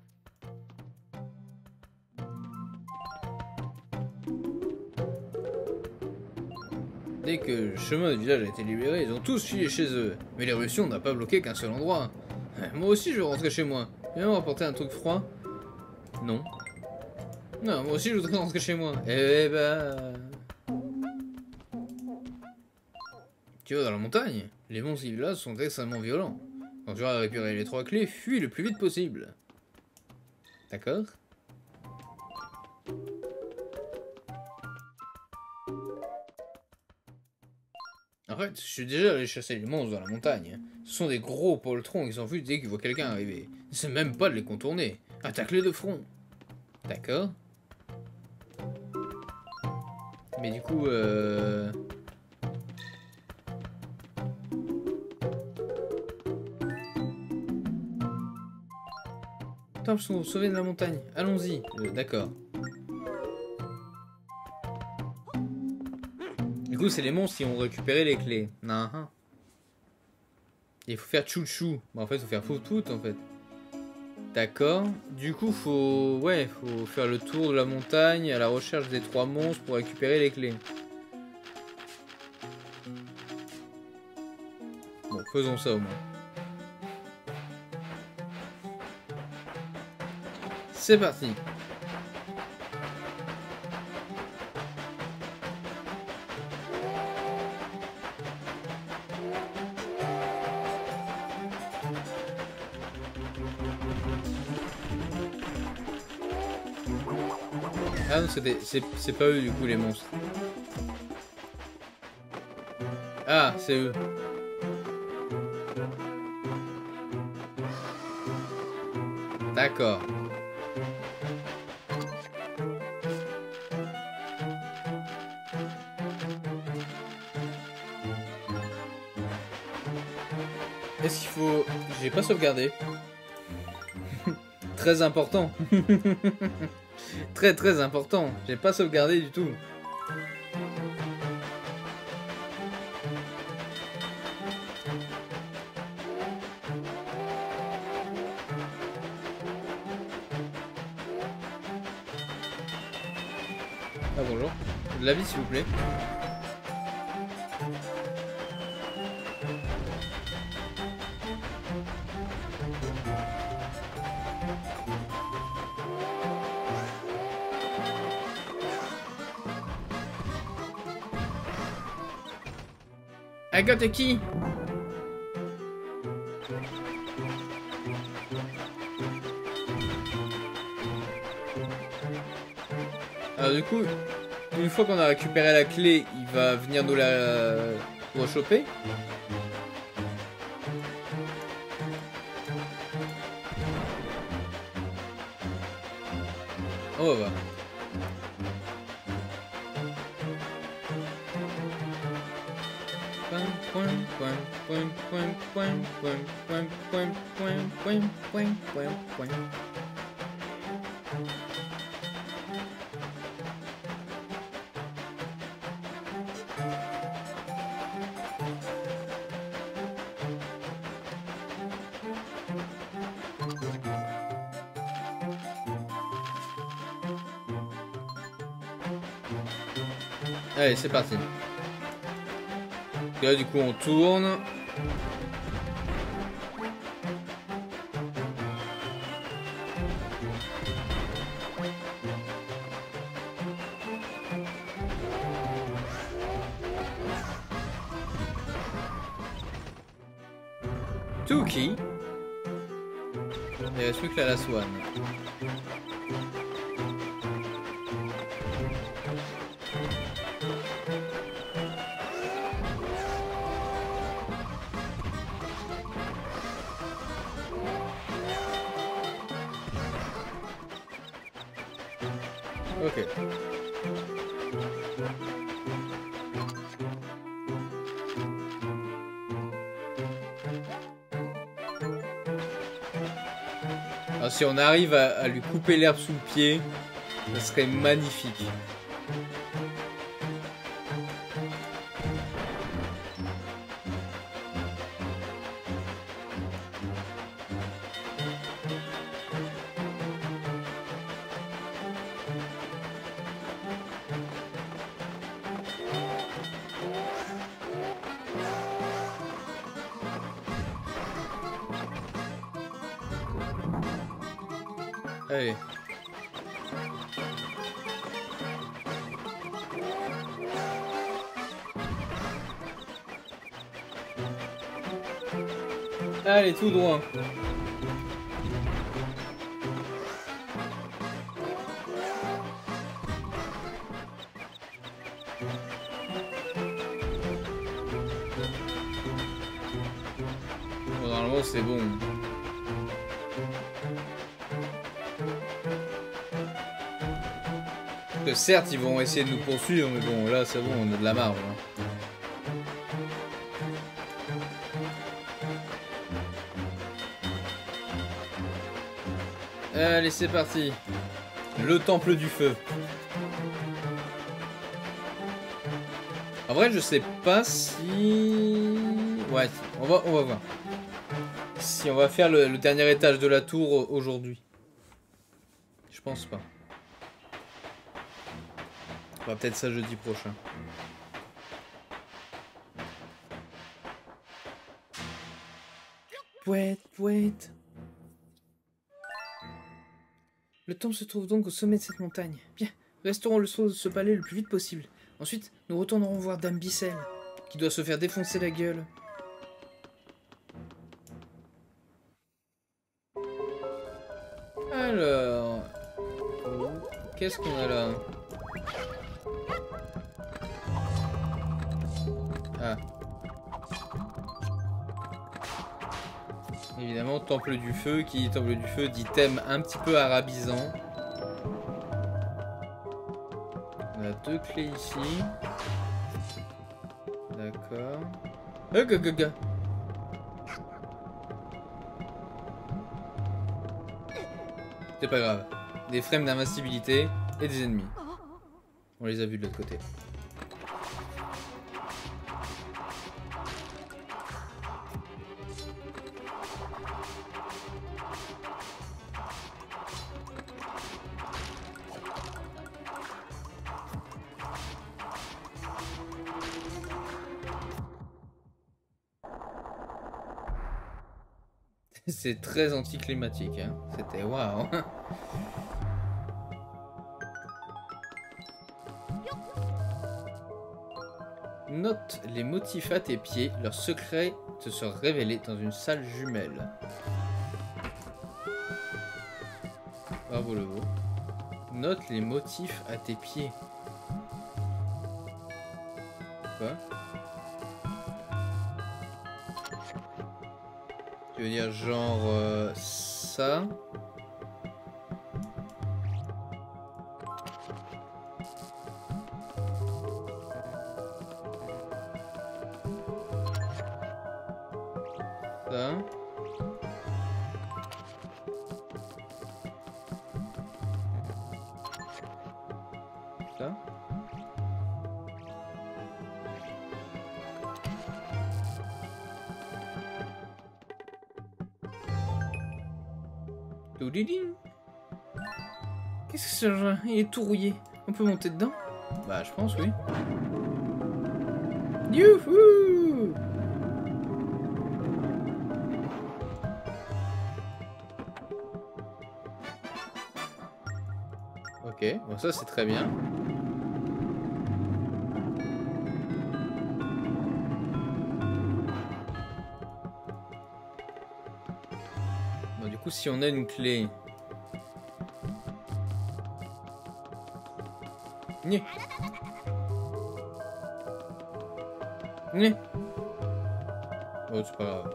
S1: Dès que le chemin du village a été libéré, ils ont tous filé chez eux. Mais l'éruption n'a pas bloqué qu'un seul endroit. Moi aussi je veux rentrer chez moi. Viens me rapporter un truc froid. Non. Non, moi aussi je voudrais rentrer chez moi. Eh bah... Tu vas dans la montagne. Les monstres là sont extrêmement violents. Quand tu auras récupéré les trois clés, fuis le plus vite possible. D'accord. En fait, je suis déjà allé chasser les monstres dans la montagne. Ce sont des gros poltrons qui s'enfuient dès qu'ils voient quelqu'un arriver. C'est même pas de les contourner. Attaque-les de front. D'accord. Mais du coup, euh... Attends, je suis sauvé de la montagne. Allons-y. Euh, D'accord. Du coup, c'est les monstres qui ont récupéré les clés. Non. Il faut faire chouchou. Bon, en fait, il faut faire fout-fout, en fait. D'accord. Du coup, faut... Ouais, faut faire le tour de la montagne à la recherche des trois monstres pour récupérer les clés. Bon, faisons ça au moins. C'est parti. Ah non, c'est pas eux du coup les monstres. Ah, c'est eux. D'accord. Est-ce qu'il faut... J'ai pas sauvegardé. Très important. Très très important. J'ai pas sauvegardé du tout. Ah bonjour. De la vie s'il vous plaît. I got the key. Alors du coup, une fois qu'on a récupéré la clé, il va venir nous la rechoper. On va voir. Allez, c'est parti. Et là, du coup, on tourne. Tuki. Il reste plus que la Last One. Ok. Alors, si on arrive à, à lui couper l'herbe sous le pied, ça serait magnifique. Allez. Allez, tout droit. Bon, normalement, c'est bon. Que certes, ils vont essayer de nous poursuivre, mais bon, là, c'est bon, on a de la marge. Hein. Allez, c'est parti. Le temple du feu. En vrai, je sais pas si... Ouais, on va, on va voir. Si on va faire le, le dernier étage de la tour aujourd'hui. Je pense pas. On va peut-être ça jeudi prochain.
S2: Wait, wait. Le temple se trouve donc au sommet de cette montagne. Bien, restaurons le saut de ce palais le plus vite possible. Ensuite, nous retournerons voir Dame Bissell, qui doit se faire défoncer la gueule.
S1: Alors... Qu'est-ce qu'on a là? Ah. Évidemment, temple du feu, qui dit temple du feu, dit thème un petit peu arabisant. On a deux clés ici. D'accord. Euh, ga, ga, ga. C'est pas grave. Des frames d'invincibilité et des ennemis. On les a vus de l'autre côté. C'est très anticlimatique, hein. C'était waouh. Note les motifs à tes pieds, leur secret te sera révélé dans une salle jumelle. Bravo le veau. Note les motifs à tes pieds. Quoi? Tu veux dire genre euh, ça? Ça. Ça.
S2: Qu'est-ce que c'est ça? Il est tout rouillé. On peut monter dedans?
S1: Bah je pense oui.
S2: Youhou!
S1: Ok, bon ça c'est très bien. Bon du coup si on a une clé... Ni. Ni. Oh c'est pas grave.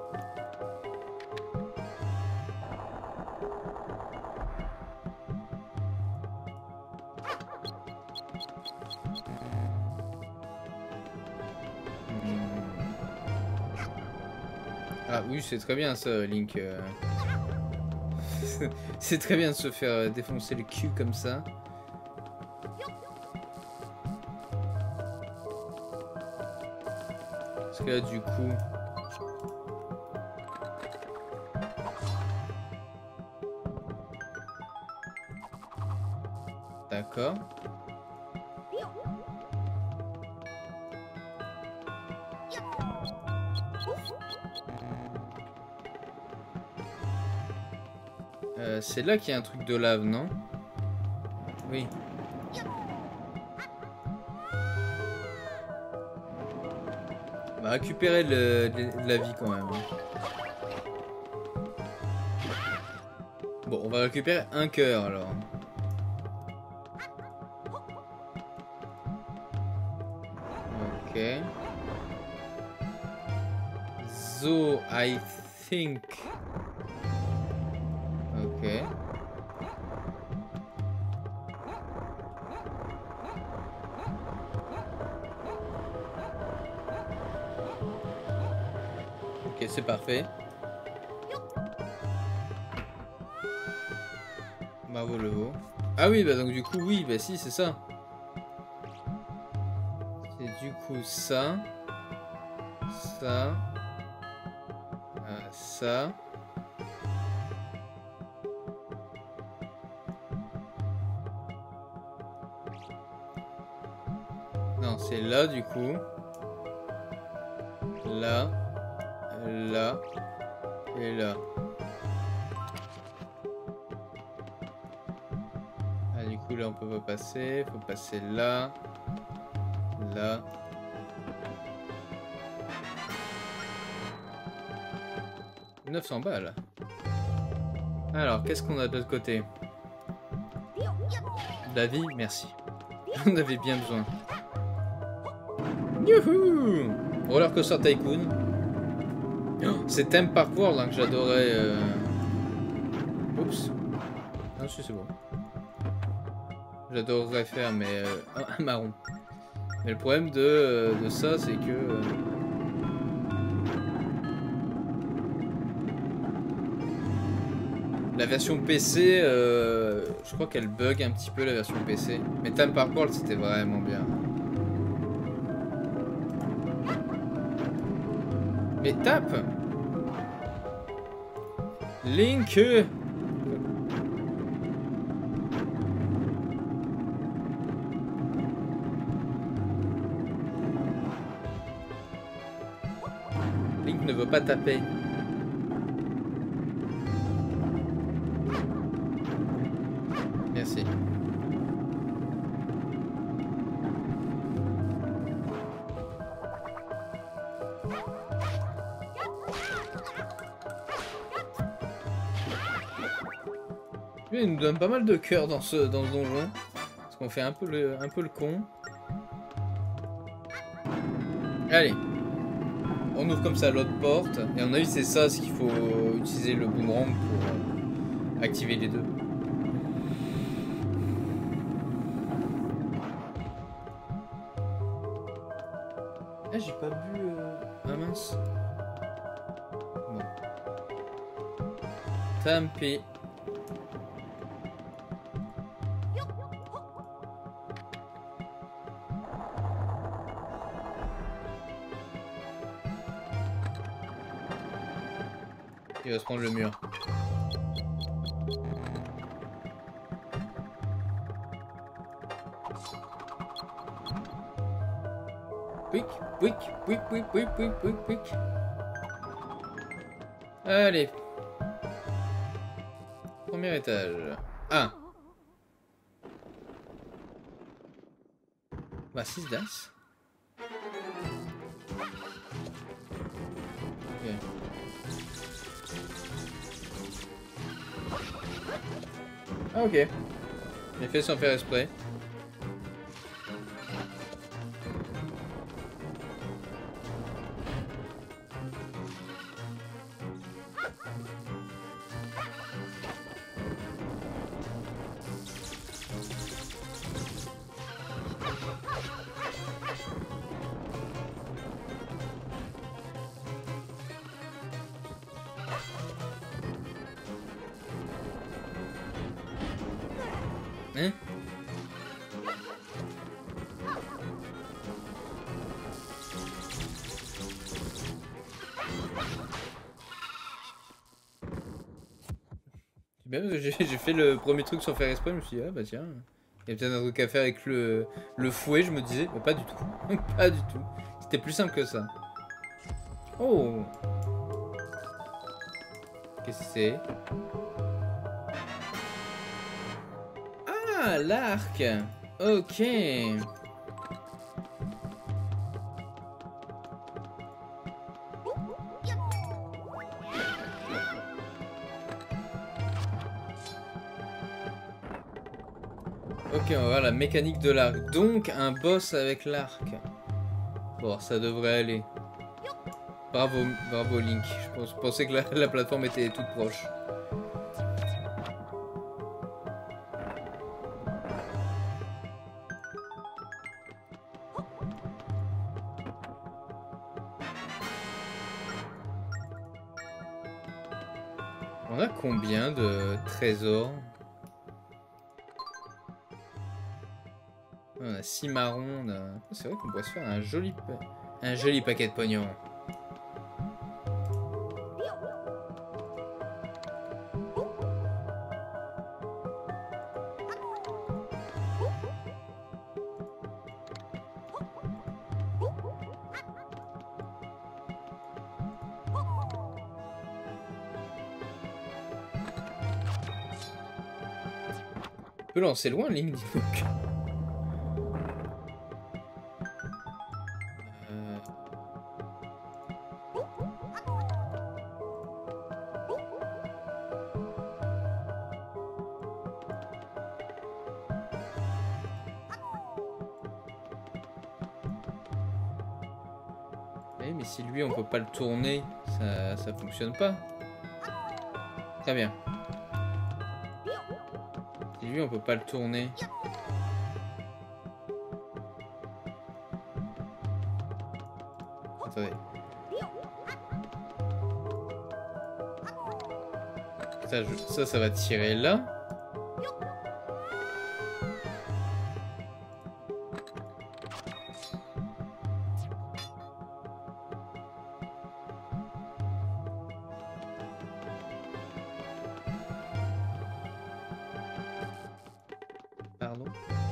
S1: Ah oui, c'est très bien ça, Link. euh. C'est très bien de se faire défoncer le cul comme ça. Parce que là, du coup... D'accord. Euh, c'est là qu'il y a un truc de lave, non? Oui. On va récupérer le, le- la vie quand même. Bon, on va récupérer un cœur alors. Ok. So, I think... Ok. Ok, c'est parfait. Bravo le veau. Ah oui, bah donc du coup, oui, bah si, c'est ça. C'est du coup ça. Ça. Euh, ça. Non, c'est là du coup. Là. Là. Et là. Ah, du coup, là, on peut pas passer. Faut passer là. Là. neuf cents balles. Alors, qu'est-ce qu'on a de l'autre côté? La vie, merci. On avait bien besoin. Youhou! Roller Coaster Tycoon. Oh, c'est Theme Park World hein, que j'adorais. Euh... Oups. Non, si c'est bon. J'adorerais faire, mais euh, un marron. Mais le problème de, euh, de ça, c'est que... Euh... La version P C, euh, je crois qu'elle bug un petit peu la version P C. Mais Theme Park World, c'était vraiment bien. Mais tape! Link! Link ne veut pas taper. Merci. Il nous donne pas mal de cœur dans ce, dans ce donjon. Parce qu'on fait un peu le, un peu le con. Allez. On ouvre comme ça l'autre porte. Et on a vu c'est ça, ce qu'il faut utiliser le boomerang pour activer les deux. Ah, j'ai pas bu... Euh... Ah mince. Bon. Tant pis. Il va se prendre le mur. Pouic, pouic, pouic, pouic, pouic, pouic, pouic, pouic. Allez. Premier étage. Ah. Bah, six d'as. Ok. Ah, ok. J'ai fait sans faire exprès. Hein? C'est bien parce que j'ai j'ai fait le premier truc sans faire exprès, je me suis dit, ah bah tiens, il y a peut-être un truc à faire avec le, le fouet, je me disais, mais pas du tout. Pas du tout. C'était plus simple que ça. Oh! Qu'est-ce que c'est? Ah, l'arc! Ok. Ok, on va voir la mécanique de l'arc. Donc, un boss avec l'arc. Bon, ça devrait aller. Bravo, bravo Link. Je pense- pensais que la, la plateforme était toute proche. On a combien de trésors? On a six marrons. a- C'est vrai qu'on pourrait se faire un joli, pa- un joli paquet de pognon. On peut lancer loin, Link, dis donc. Euh, Oui, mais si lui, on peut pas le tourner, ça, ça fonctionne pas. Très bien. Si lui, on peut pas le tourner. Attendez. Ça, je- ça, ça va tirer là. Pardon.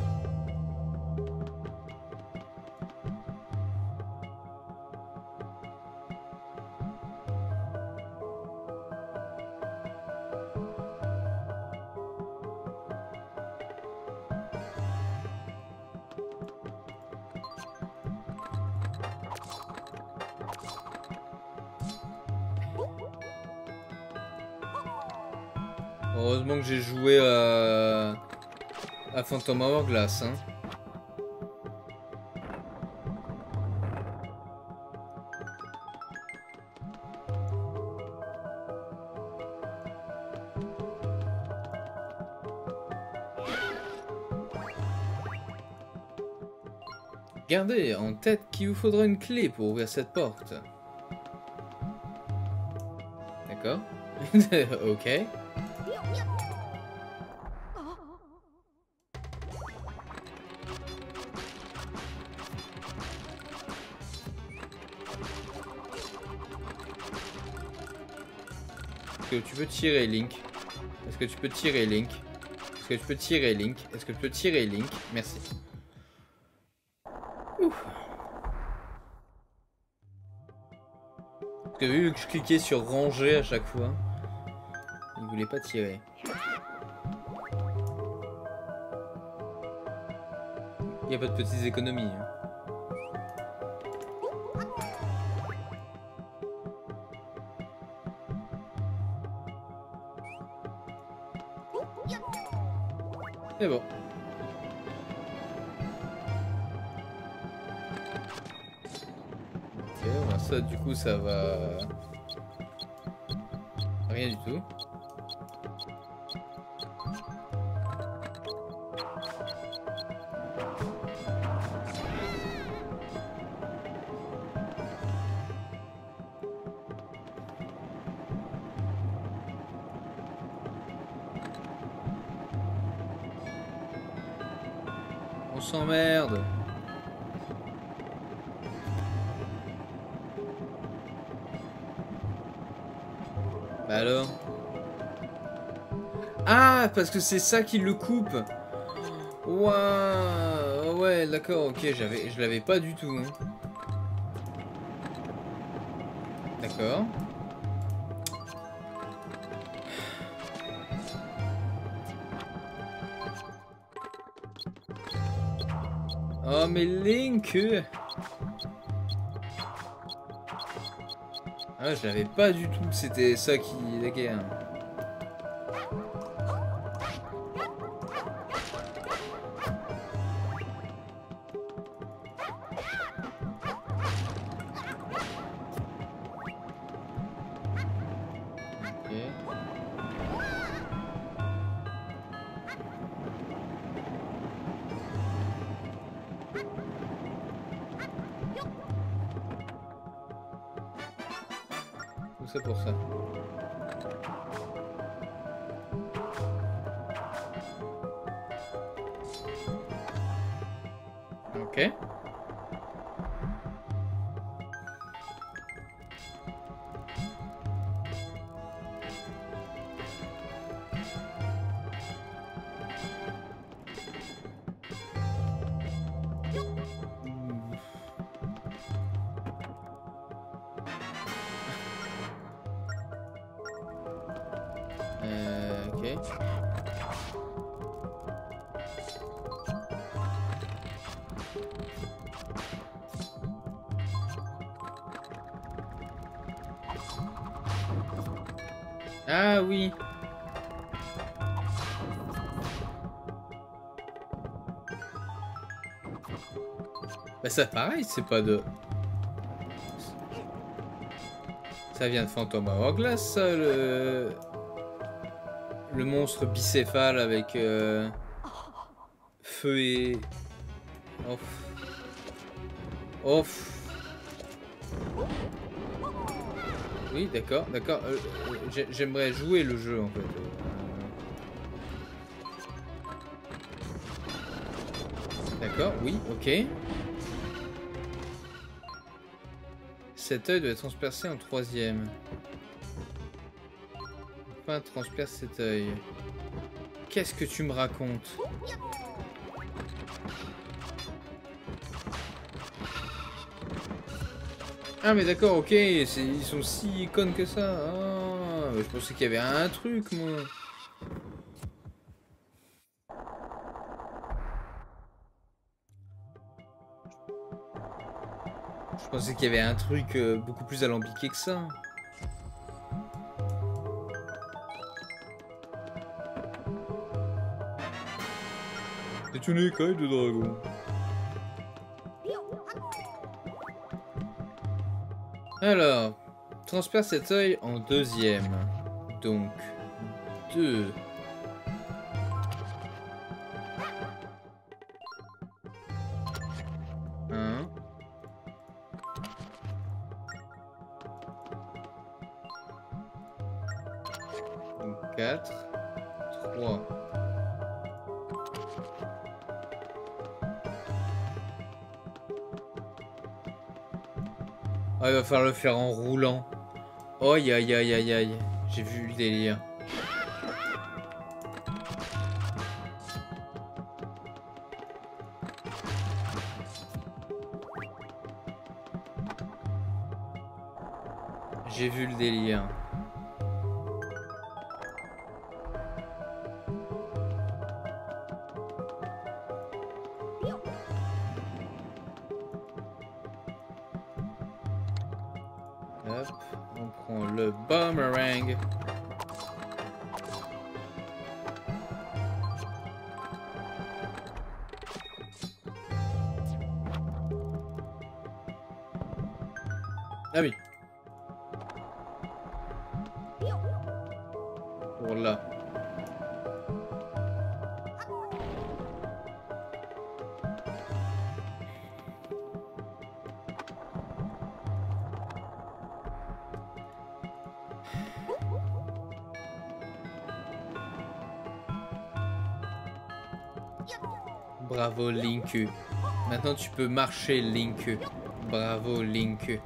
S1: Heureusement que j'ai joué à, à Phantom Hourglass, hein. Gardez en tête qu'il vous faudra une clé pour ouvrir cette porte. D'accord. Ok. Est-ce que tu peux tirer Link? Est-ce que tu peux tirer Link? Est-ce que tu peux tirer Link? Est-ce que tu peux tirer Link? Merci. Ouf. Parce que vu que je cliquais sur ranger à chaque fois, il voulait pas tirer. Il n'y a pas de petites économies. Hein. Mais bon. Ok, bon, ça du coup ça va... Rien du tout. s'emmerde. Bah alors? Ah, parce que c'est ça qui le coupe. Waouh. Ouais, d'accord, ok, j'avais, je l'avais pas du tout. Hein. D'accord. Oh mais Link. Ah, je l'avais pas du tout, c'était ça qui la guerre. Tout ça pour ça. Ok. Euh, ok. Ah oui. Bah ça pareil, c'est pas de... Ça vient de Phantom Hourglass, ça, le... Le monstre bicéphale avec... Euh... Feu et... Off. Off. Oui, d'accord, d'accord. Euh, euh, J'aimerais jouer le jeu, en fait. D'accord, oui, ok. Cet œil doit être transpercé en troisième. Enfin, transperce cet œil. Qu'est-ce que tu me racontes? Ah mais d'accord, ok, ils sont si connes que ça. Ah, je pensais qu'il y avait un truc, moi. Je pensais qu'il y avait un truc euh, beaucoup plus alambiqué que ça. C'est une écaille de dragon. Alors, transperce cet œil en deuxième. Donc, deux. Un. Donc, quatre. Trois. Ah, il va falloir le faire en roulant. Oh, aïe aïe aïe aïe aïe. J'ai vu le délire. J'ai vu le délire. Hop, on prend le boomerang. Ah oui. Pour là. Bravo Link. Maintenant tu peux marcher Link. Bravo Link.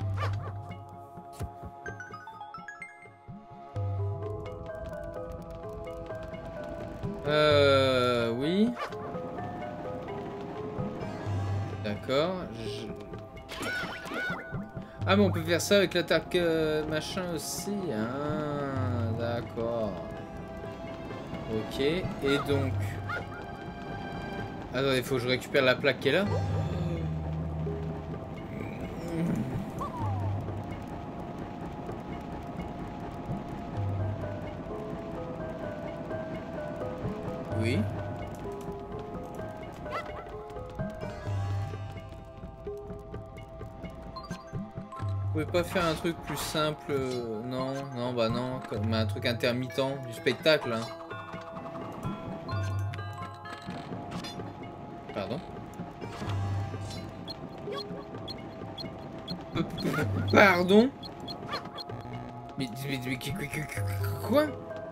S1: Euh... Oui. D'accord. Je... Ah mais on peut faire ça avec l'attaque euh, machin aussi. Ah, d'accord. Ok. Et donc... Attendez, il faut que je récupère la plaque qui est là. Oui. Vous pouvez pas faire un truc plus simple? euh, Non, non, bah non, comme un truc intermittent du spectacle. Hein. Pardon. Pardon. Mais, mais, mais quoi?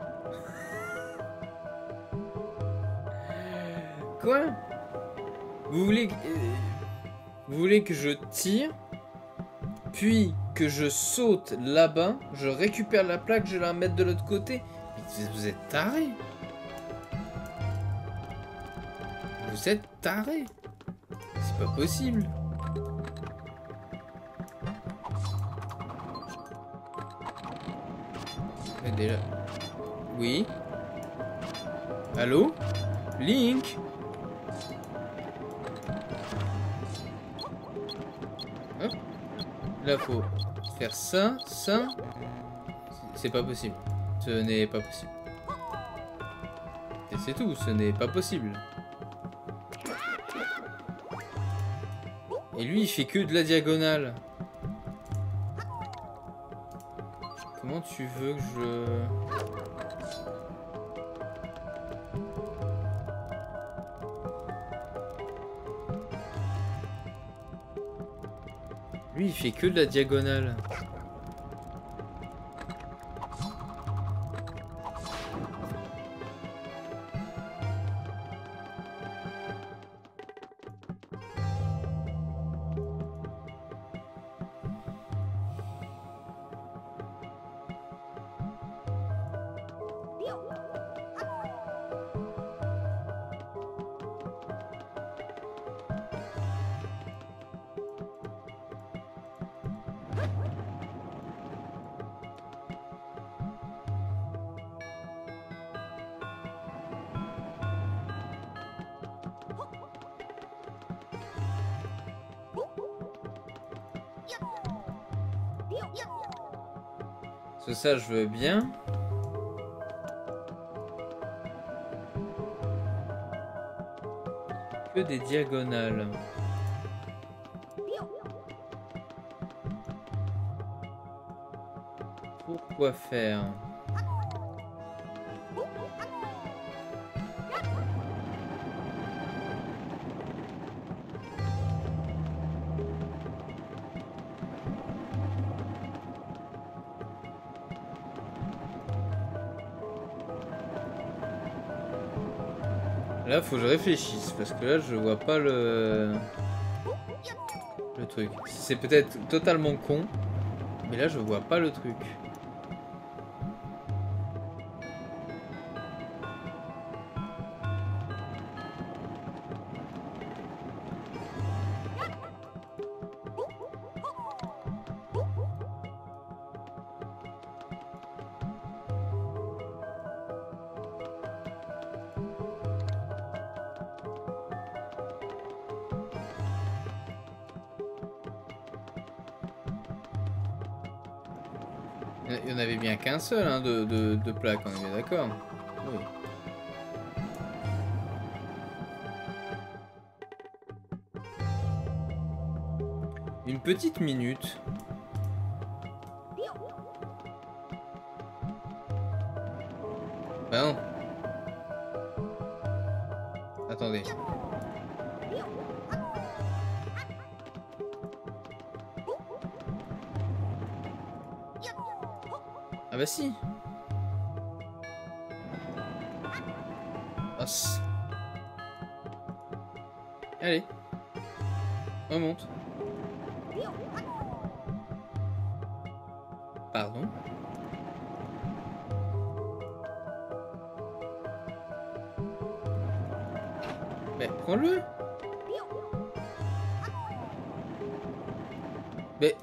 S1: Quoi? Vous voulez que... euh, vous voulez que je tire, puis que je saute là-bas, je récupère la plaque, je la mette de l'autre côté? Mais vous êtes taré. Vous êtes taré. C'est pas possible. Là. Oui. Allô? Link? Hop. Là, faut faire ça, ça. C'est pas possible. Ce n'est pas possible. Et c'est tout, ce n'est pas possible. Et lui, il fait que de la diagonale. Comment tu veux que je... Lui, il fait que de la diagonale. Parce que ça, je veux bien. Que des diagonales. Pourquoi faire? Là, faut que je réfléchisse parce que là, je vois pas le le truc. C'est peut-être totalement con, mais là, je vois pas le truc. Il y en avait bien qu'un seul hein, de, de, de plaques, on est bien d'accord. Oui. Une petite minute. Bah non. Attendez. Ah bah si. Ah, Allez. Remonte. Pardon. Mais prends-le. Mais...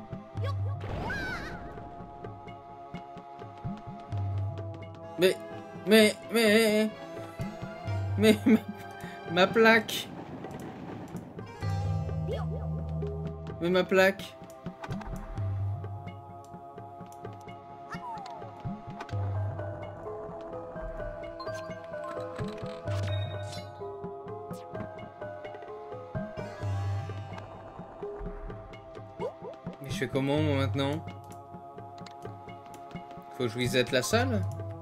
S1: Mais... Mais... Mais... Mais... Ma, ma plaque. Mais ma plaque. Mais je fais comment moi maintenant? Faut que je reset la salle?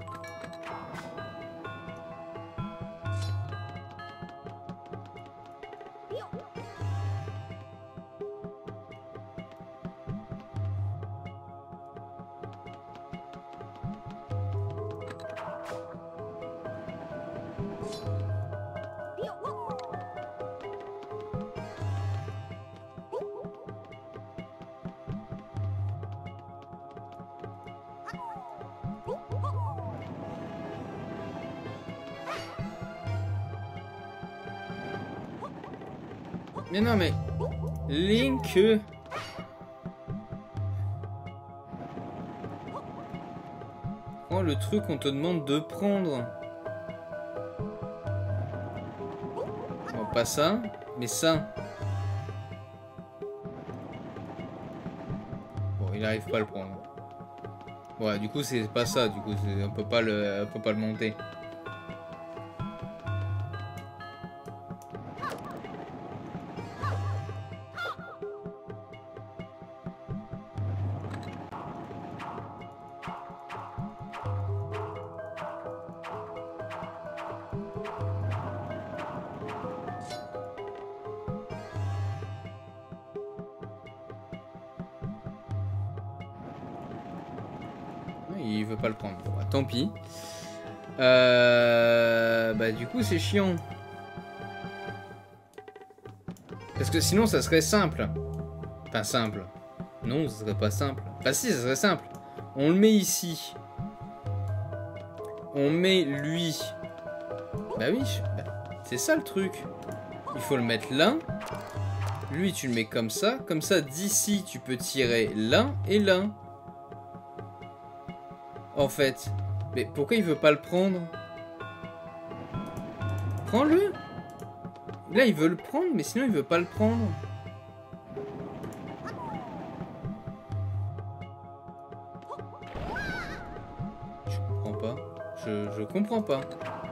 S1: Mais non mais... Link... Prends le truc qu'on te demande de prendre. Bon, pas ça, mais ça. Bon, il arrive pas à le prendre. Ouais, du coup c'est pas ça, du coup on peut pas le, on peut pas le monter. Il veut pas le prendre. Bon, bah, tant pis. Euh... Bah du coup c'est chiant. Parce que sinon ça serait simple. Enfin simple. Non, ça serait pas simple. Bah si, ça serait simple. On le met ici. On met lui. Bah oui, bah, c'est ça le truc. Il faut le mettre là. Lui tu le mets comme ça. Comme ça d'ici tu peux tirer là et là. En fait. Mais pourquoi il veut pas le prendre? Prends-le. Là il veut le prendre, mais sinon il veut pas le prendre. Je comprends pas. Je, je comprends pas.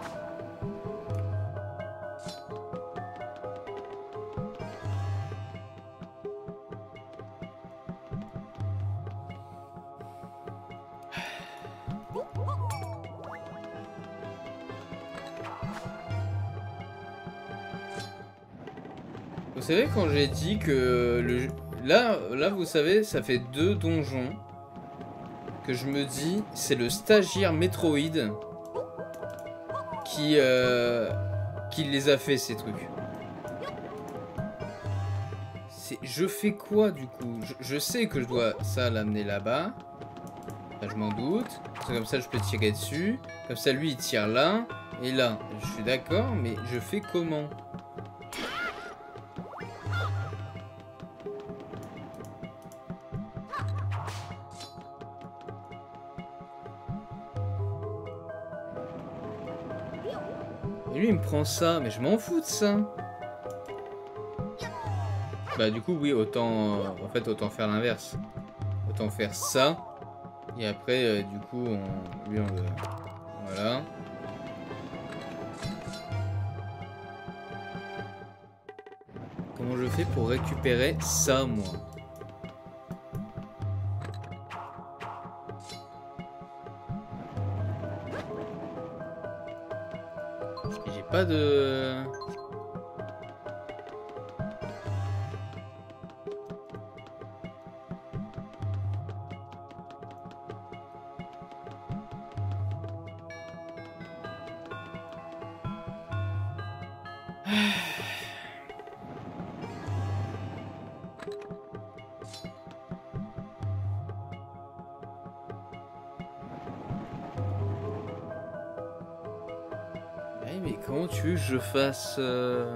S1: Vous savez quand j'ai dit que le là là vous savez ça fait deux donjons que je me dis c'est le stagiaire Metroid qui euh, qui les a fait ces trucs. C'est je fais quoi du coup? je, je sais que je dois ça l'amener là-bas. Enfin, je m'en doute. Comme ça je peux tirer dessus. Comme ça lui il tire là et là. Je suis d'accord mais je fais comment? Et lui il me prend ça, mais je m'en fous de ça. Bah du coup oui, autant en fait autant faire l'inverse. Autant faire ça. Et après euh, du coup on lui on le voilà. Comment je fais pour récupérer ça moi? J'ai pas de... Oui, mais comment tu veux que je fasse euh...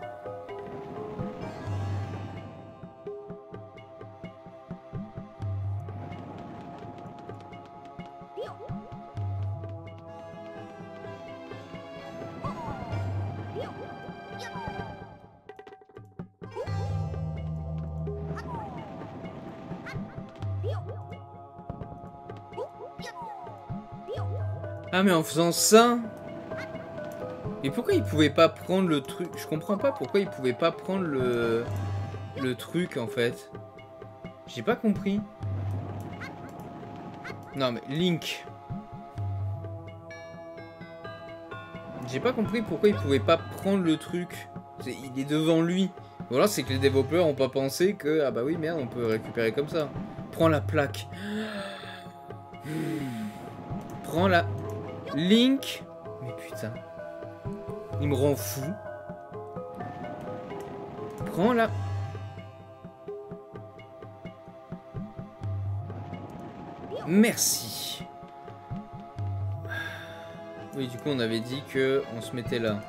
S1: Ah, mais en faisant ça... Mais pourquoi il pouvait pas prendre le truc? Je comprends pas pourquoi il pouvait pas prendre le... Le truc, en fait. J'ai pas compris. Non, mais Link... J'ai pas compris pourquoi il pouvait pas prendre le truc. Est, il est devant lui. Ou alors c'est que les développeurs ont pas pensé que... Ah bah oui, merde, on peut récupérer comme ça. Prends la plaque. Prends la... Link. Mais putain. Il me rend fou. Prends la... Merci. Oui, du coup, on avait dit que on se mettait là.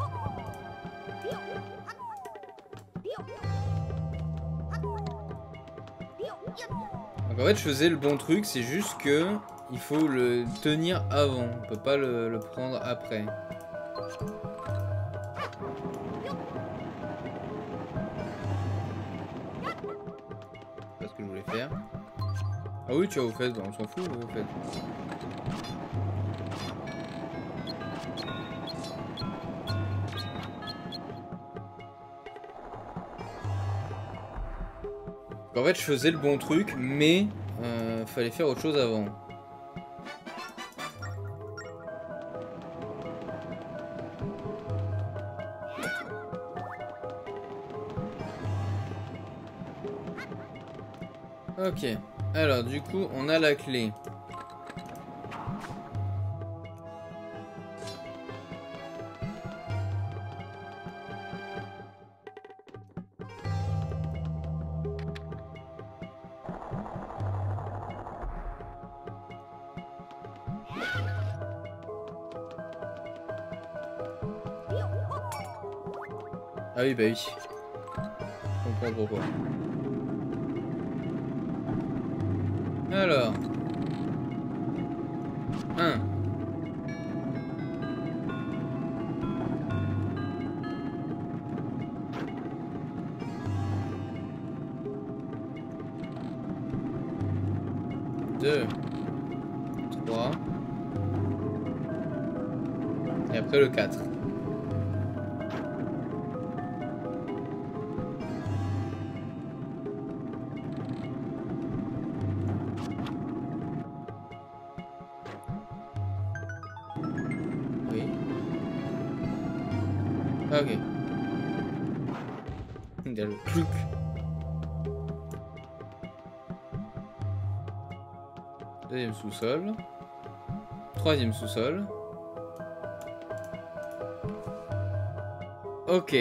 S1: Donc en fait, je faisais le bon truc, c'est juste que il faut le tenir avant. On peut pas le, le prendre après. C'est pas ce que je voulais faire. Ah oui, tu vois, vous faites, on s'en fout, vous faites. En fait, je faisais le bon truc, mais euh, fallait faire autre chose avant. Ok. Alors, du coup, on a la clé. Ah oui, bah oui. Je comprends pourquoi. Alors. Un. Deux. Trois. Et après le quatre. Ok. Il y a le truc. Deuxième sous-sol. Troisième sous-sol. Ok.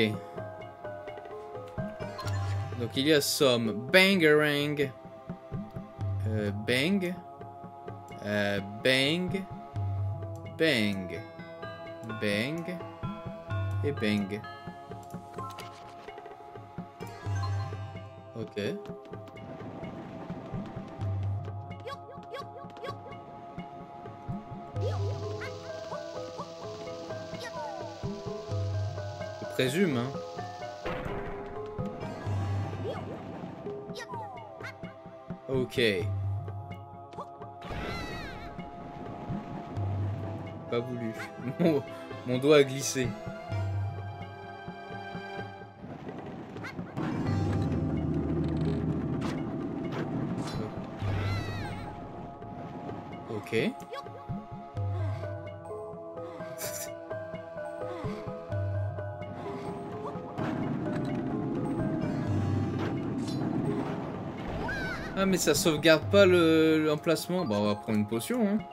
S1: Donc il y a somme. Bangarang. Euh, bang. Euh, bang. Bang. Bang. Et bang. Ok. Je présume, hein. Ok. Pas voulu. Mon, mon doigt a glissé. Ok. Ah mais ça sauvegarde pas le l'emplacement. Bah on va prendre une potion, hein.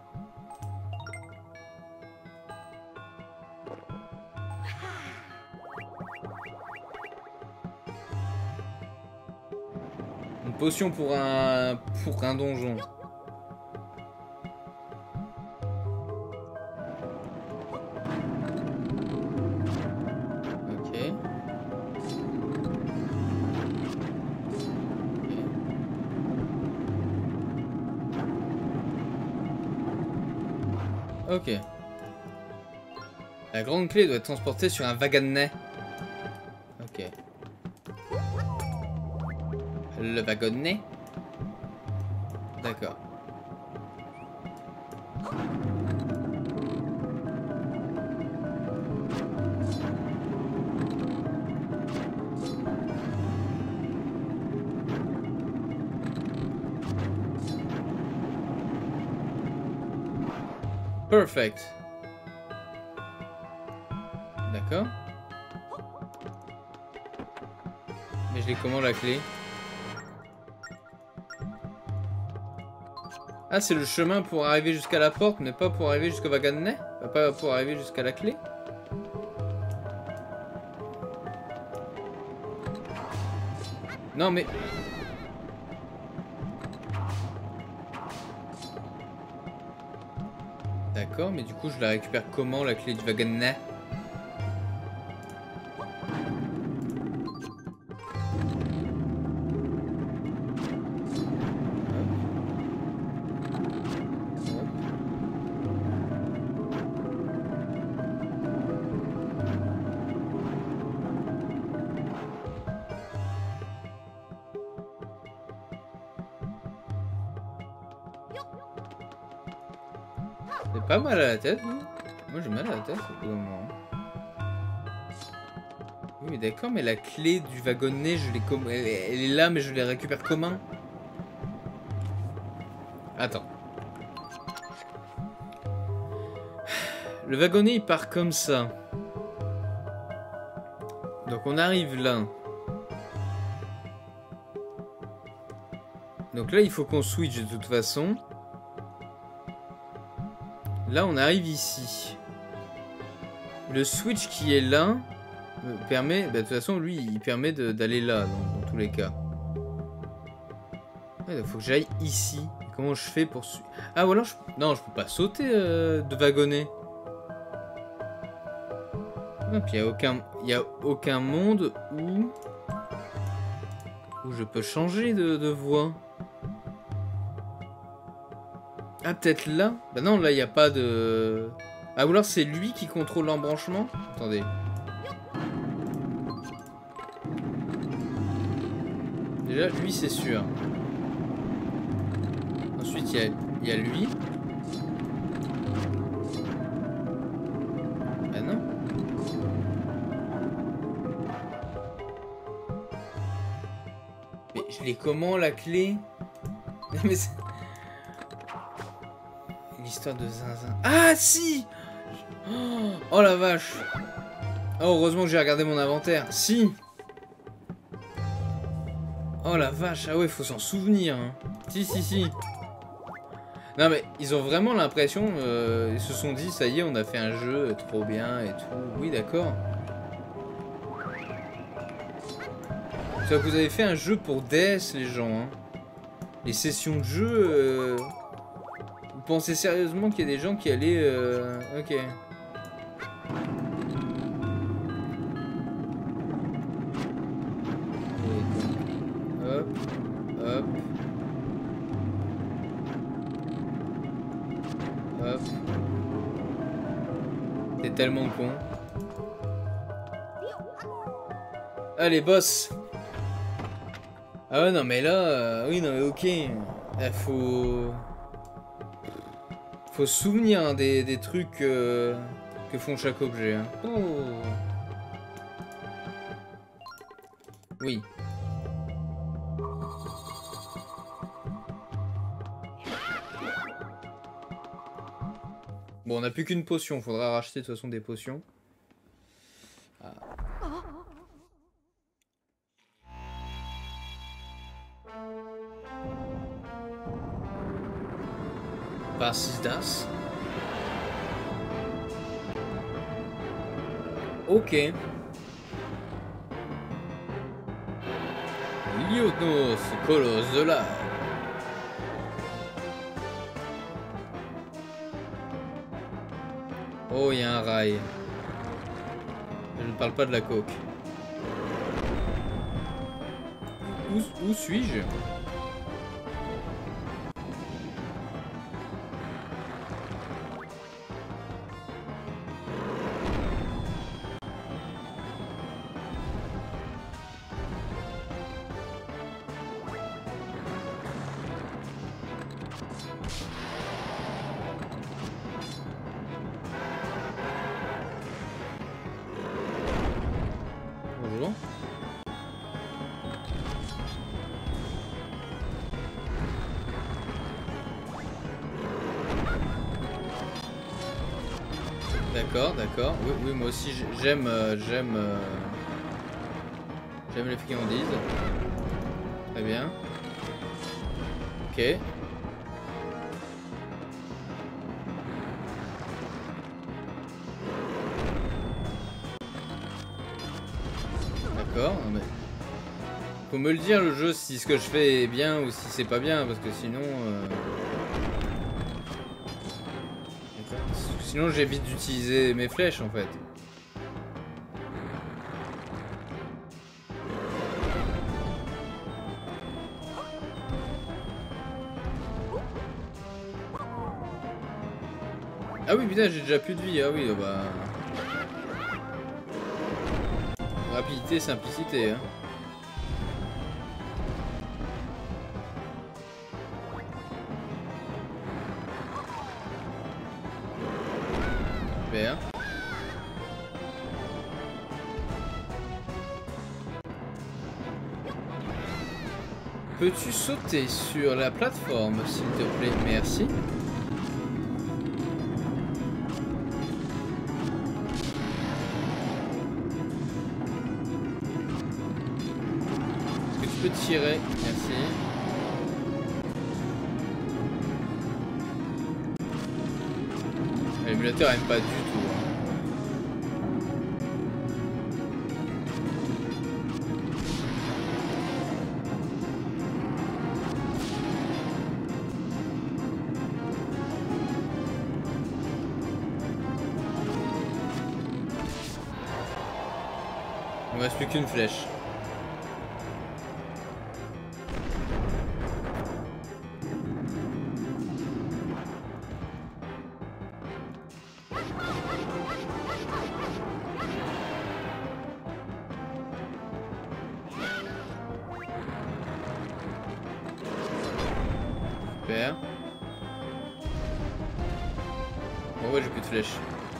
S1: Une potion pour un pour un donjon. Ok. La grande clé doit être transportée sur un wagonnet. Ok. Le wagonnet. D'accord. Perfect. D'accord. Mais je l'ai comment la clé? Ah, c'est le chemin pour arriver jusqu'à la porte, mais pas pour arriver jusqu'au wagonnet? Pas pour arriver jusqu'à la clé? Non, mais... D'accord, mais du coup, je la récupère comment, la clé du wagonnet? C'est pas mal à la tête, vous? Moi j'ai mal à la tête au bout d'un moment. Oui mais d'accord, mais la clé du wagonnet, je l'ai comme... elle, elle est là, mais je les récupère comment? Attends. Le wagonnet il part comme ça. Donc on arrive là. Donc là il faut qu'on switch de toute façon. Là, on arrive ici. Le switch qui est là me permet... Bah, de toute façon, lui, il permet d'aller là, dans, dans tous les cas. Il ouais, faut que j'aille ici. Comment je fais pour... Ah, ou alors, je... non, je peux pas sauter euh, de wagonnet. Non, puis il n'y a aucun... Il y a aucun monde où... Où je peux changer de, de voie. Ah, peut-être là? Bah non, là, il n'y a pas de... Ah, ou alors c'est lui qui contrôle l'embranchement? Attendez. Déjà, lui, c'est sûr. Ensuite, il y a, il y a lui. Ah non. Mais je l'ai comment, la clé? Mais c'est... L'histoire de zinzin. Ah si. Oh la vache. Oh heureusement que j'ai regardé mon inventaire. Si. Oh la vache. Ah ouais, faut s'en souvenir. Hein. Si si si. Non mais ils ont vraiment l'impression, euh, ils se sont dit ça y est, on a fait un jeu trop bien et tout. Oui d'accord. C'est que vous avez fait un jeu pour D S les gens. Hein. Les sessions de jeu. Euh... Vous pensez sérieusement qu'il y a des gens qui allaient... Euh... Ok. Hop. Hop. Hop. T'es tellement con. Allez, boss. Ah ouais, non mais là... Euh... Oui, non mais ok. Il faut... Faut se souvenir hein, des, des trucs euh, que font chaque objet. Hein. Oh. Oui. Bon, on n'a plus qu'une potion. Faudra racheter de toute façon des potions. Ah. Was ist das? Ok. Lieutenant, colosse de là. Oh, il y a un rail. Je ne parle pas de la coque. Où, où suis-je? D'accord, d'accord. Oui, oui, moi aussi j'aime, euh, j'aime, euh, j'aime les friandises. Très bien. Ok. D'accord. Mais faut me le dire le jeu si ce que je fais est bien ou si c'est pas bien parce que sinon. Euh... Sinon j'évite d'utiliser mes flèches en fait. Ah oui putain j'ai déjà plus de vie, ah oui bah... Rapidité, simplicité hein. Super. Peux-tu sauter sur la plateforme s'il te plaît? Merci. Peux tirer, merci. L'émulateur aime pas du tout. Hein. Il ne reste plus qu'une flèche. Super. Bon ouais j'ai plus de flèches.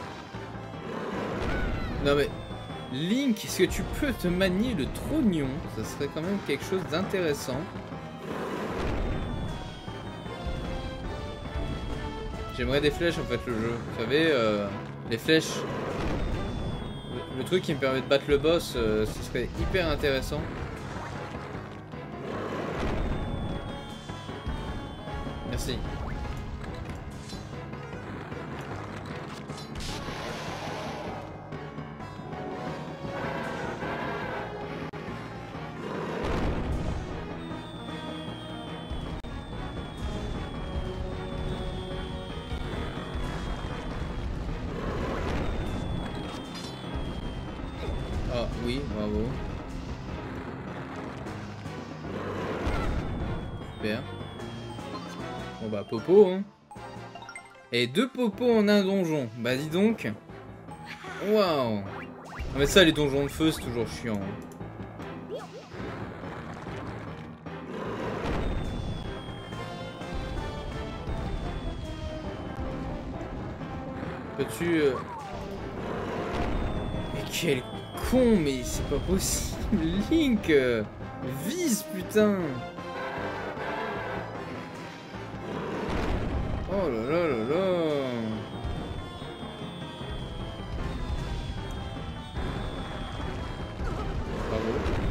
S1: Non mais Link, est-ce que tu peux te manier le trognon? Ça serait quand même quelque chose d'intéressant. J'aimerais des flèches en fait le jeu. Vous savez, euh, les flèches. Le, le truc qui me permet de battre le boss, euh, ce serait hyper intéressant. Merci. Ah oui, bravo. Super. Bon bah popo hein. Et deux popos en un donjon. Bah dis donc. Waouh. Mais ça les donjons de feu c'est toujours chiant. Hein. Peux-tu... Euh... Mais quel con, mais c'est pas possible. Link euh... vise putain. Oh là là là là. Bravo.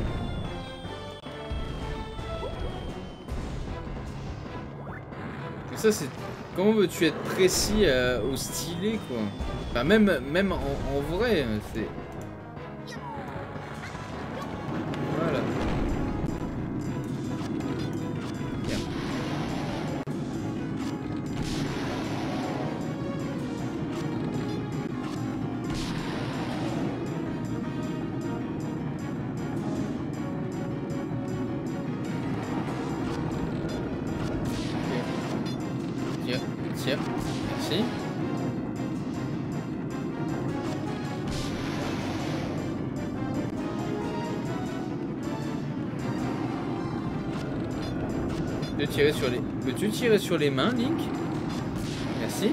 S1: Mais ça c'est... Comment veux-tu être précis euh, au stylet quoi? Enfin même, même en, en vrai, c'est... Voilà. Bien. Tire, tire, merci. De tirer sur les... Peux-tu tirer sur les mains, Link? Merci.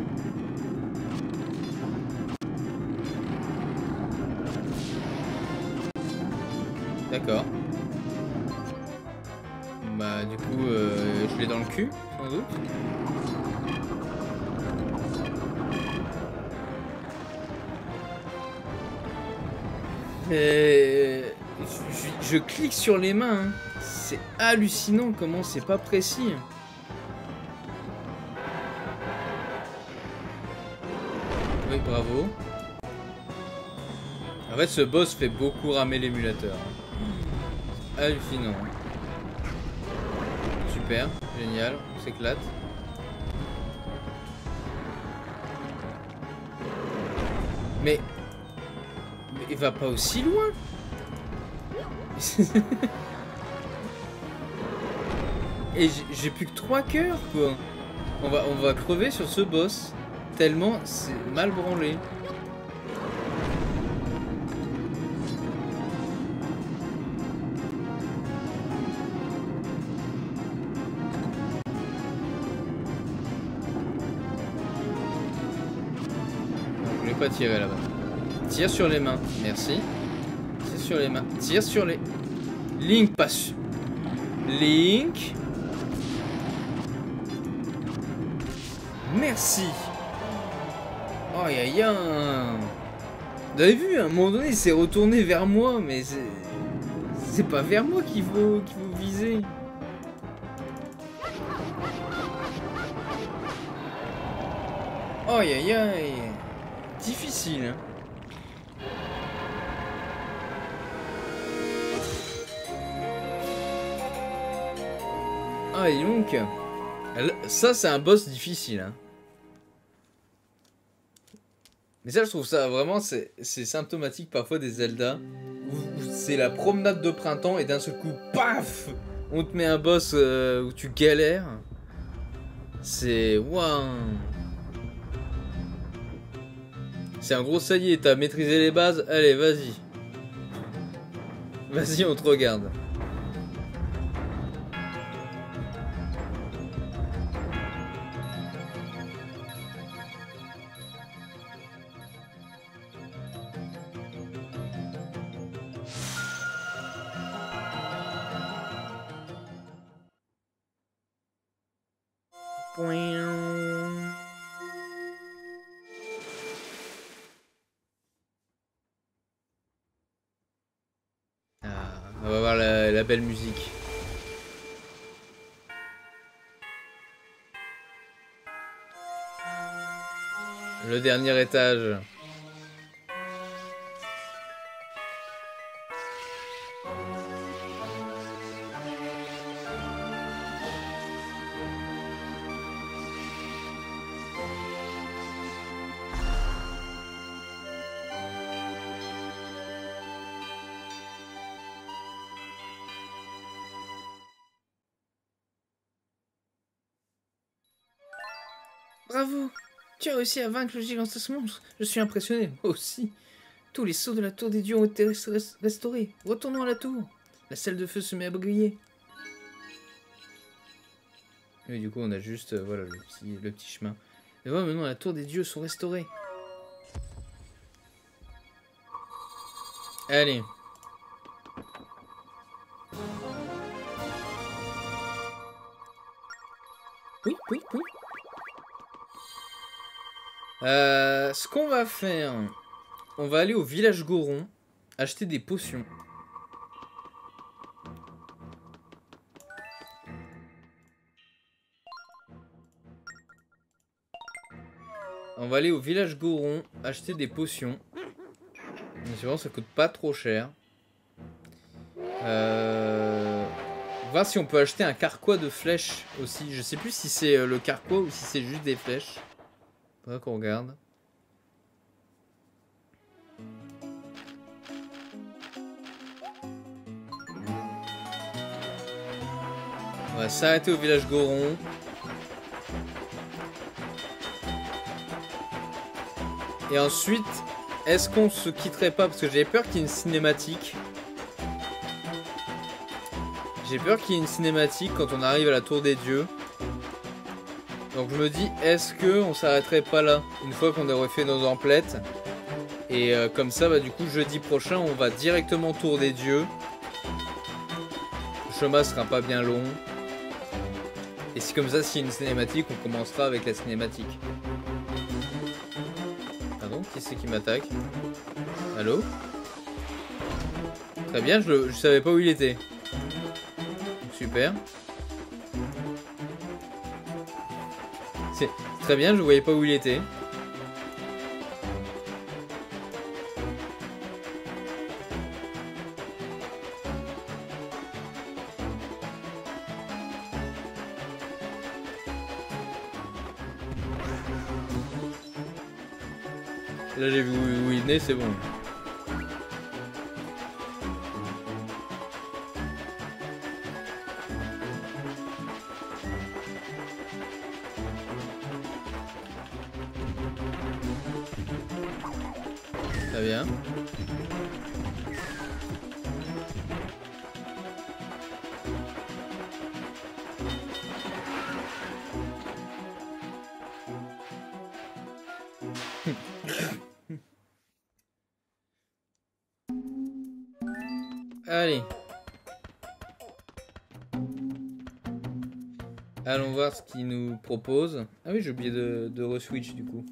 S1: D'accord. Bah du coup, euh, je l'ai dans le cul, sans doute.
S2: Et... Je, je clique sur les mains. Hein. C'est hallucinant comment c'est pas précis. Oui, bravo. En fait, ce boss fait beaucoup ramer l'émulateur. Hallucinant. Super, génial, on s'éclate. Mais... Mais il va pas aussi loin. Et j'ai plus que trois cœurs, quoi. On va, on va crever sur ce boss. Tellement c'est mal branlé. Je voulais pas tirer là-bas. Tire sur les mains, merci. Tire sur les mains. Tire sur les... Link passe. Link. Merci. Oh, aïe aïe aïe. Vous avez vu, à un moment donné, il s'est retourné vers moi, mais c'est... C'est pas vers moi qu'il faut, qu'il faut viser. Oh, aïe aïe aïe. Difficile, hein. Ah, et donc... Ça, c'est un boss difficile, hein. Mais ça, je trouve ça vraiment, c'est symptomatique parfois des Zelda, où, où c'est la promenade de printemps et d'un seul coup, paf, on te met un boss euh, où tu galères. C'est... Waouh. C'est un gros ça y est, t'as maîtrisé les bases, allez, vas-y. Vas-y, on te regarde. Ah, on va voir la, la belle musique. Le dernier étage. Bravo! Tu as réussi à vaincre le gigantesque monstre. Je suis impressionné, moi aussi. Tous les sceaux de la tour des dieux ont été restaurés. Retournons à la tour. La salle de feu se met à briller. Et du coup, on a juste euh, voilà, le, petit, le petit chemin. Et voilà, maintenant, la tour des dieux sont restaurées. Allez. Oui, oui, oui. Euh, ce qu'on va faire, on va aller au village Goron, acheter des potions. On va aller au village Goron, acheter des potions. C'est bon, ça coûte pas trop cher. Euh... Voir si on peut acheter un carquois de flèches aussi. Je sais plus si c'est le carquois ou si c'est juste des flèches. Faudra qu'on regarde. On va s'arrêter au village Goron. Et ensuite, est-ce qu'on se quitterait pas? Parce que j'ai peur qu'il y ait une cinématique. J'ai peur qu'il y ait une cinématique quand on arrive à la tour des dieux. Donc je me dis, est-ce que on s'arrêterait pas là une fois qu'on aurait fait nos emplettes? Et euh, comme ça, bah, du coup, jeudi prochain, on va directement tour des dieux. Le chemin sera pas bien long. Et si comme ça, s'il y a une cinématique, on commencera avec la cinématique. Pardon, qui c'est qui m'attaque? Allô? Très bien, je, le, je savais pas où il était. Super. C'est très bien, je voyais pas où il était. Là j'ai vu où il venait, c'est bon. Très bien. Allez. Allons voir ce qu'il nous propose. Ah oui, j'ai oublié de, de re-switch du coup.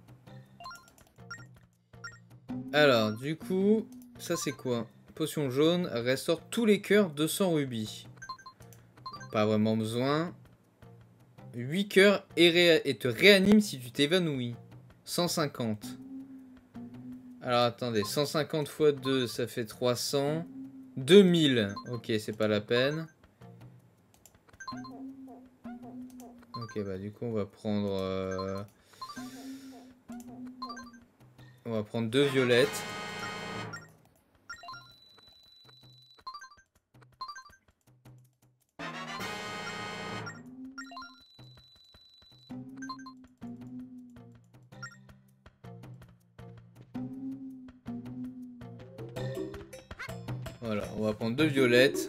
S2: Alors, du coup, ça c'est quoi? Potion jaune, restaure tous les cœurs deux cents rubis. Pas vraiment besoin. huit cœurs et, ré et te réanime si tu t'évanouis. cent cinquante. Alors attendez, cent cinquante fois deux, ça fait trois cents. deux mille. Ok, c'est pas la peine. Ok, bah du coup, on va prendre... Euh... On va prendre deux violettes. Voilà, on va prendre deux violettes.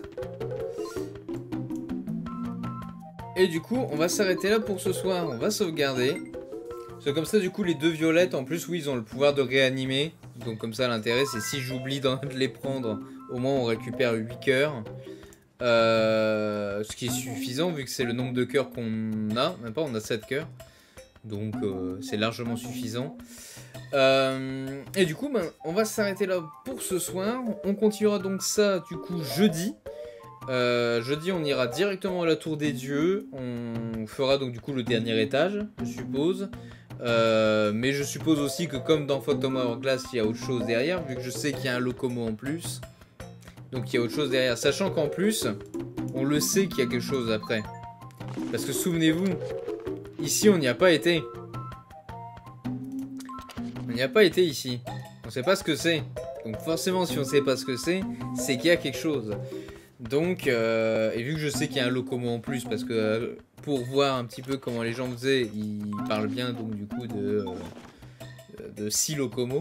S2: Et du coup, on va s'arrêter là pour ce soir. On va sauvegarder. C'est comme ça, du coup, les deux violettes, en plus, oui, ils ont le pouvoir de réanimer. Donc comme ça, l'intérêt, c'est si j'oublie de les prendre, au moins on récupère huit cœurs. Euh, ce qui est suffisant, vu que c'est le nombre de cœurs qu'on a. Même pas, on a sept cœurs. Donc euh, c'est largement suffisant. Euh, et du coup, ben, on va s'arrêter là pour ce soir. On continuera donc ça, du coup, jeudi. Euh, jeudi, on ira directement à la Tour des Dieux. On fera donc du coup le dernier étage, je suppose. Euh, mais je suppose aussi que comme dans Phantom Hourglass, il y a autre chose derrière, vu que je sais qu'il y a un Locomo en plus. Donc il y a autre chose derrière. Sachant qu'en plus, on le sait qu'il y a quelque chose après. Parce que souvenez-vous, ici on n'y a pas été. On n'y a pas été ici. On sait pas ce que c'est. Donc forcément, si on sait pas ce que c'est, c'est qu'il y a quelque chose. Donc, euh, et vu que je sais qu'il y a un Locomo en plus, parce que euh, pour voir un petit peu comment les gens faisaient, ils parlent bien donc du coup de, euh, de six Locomos.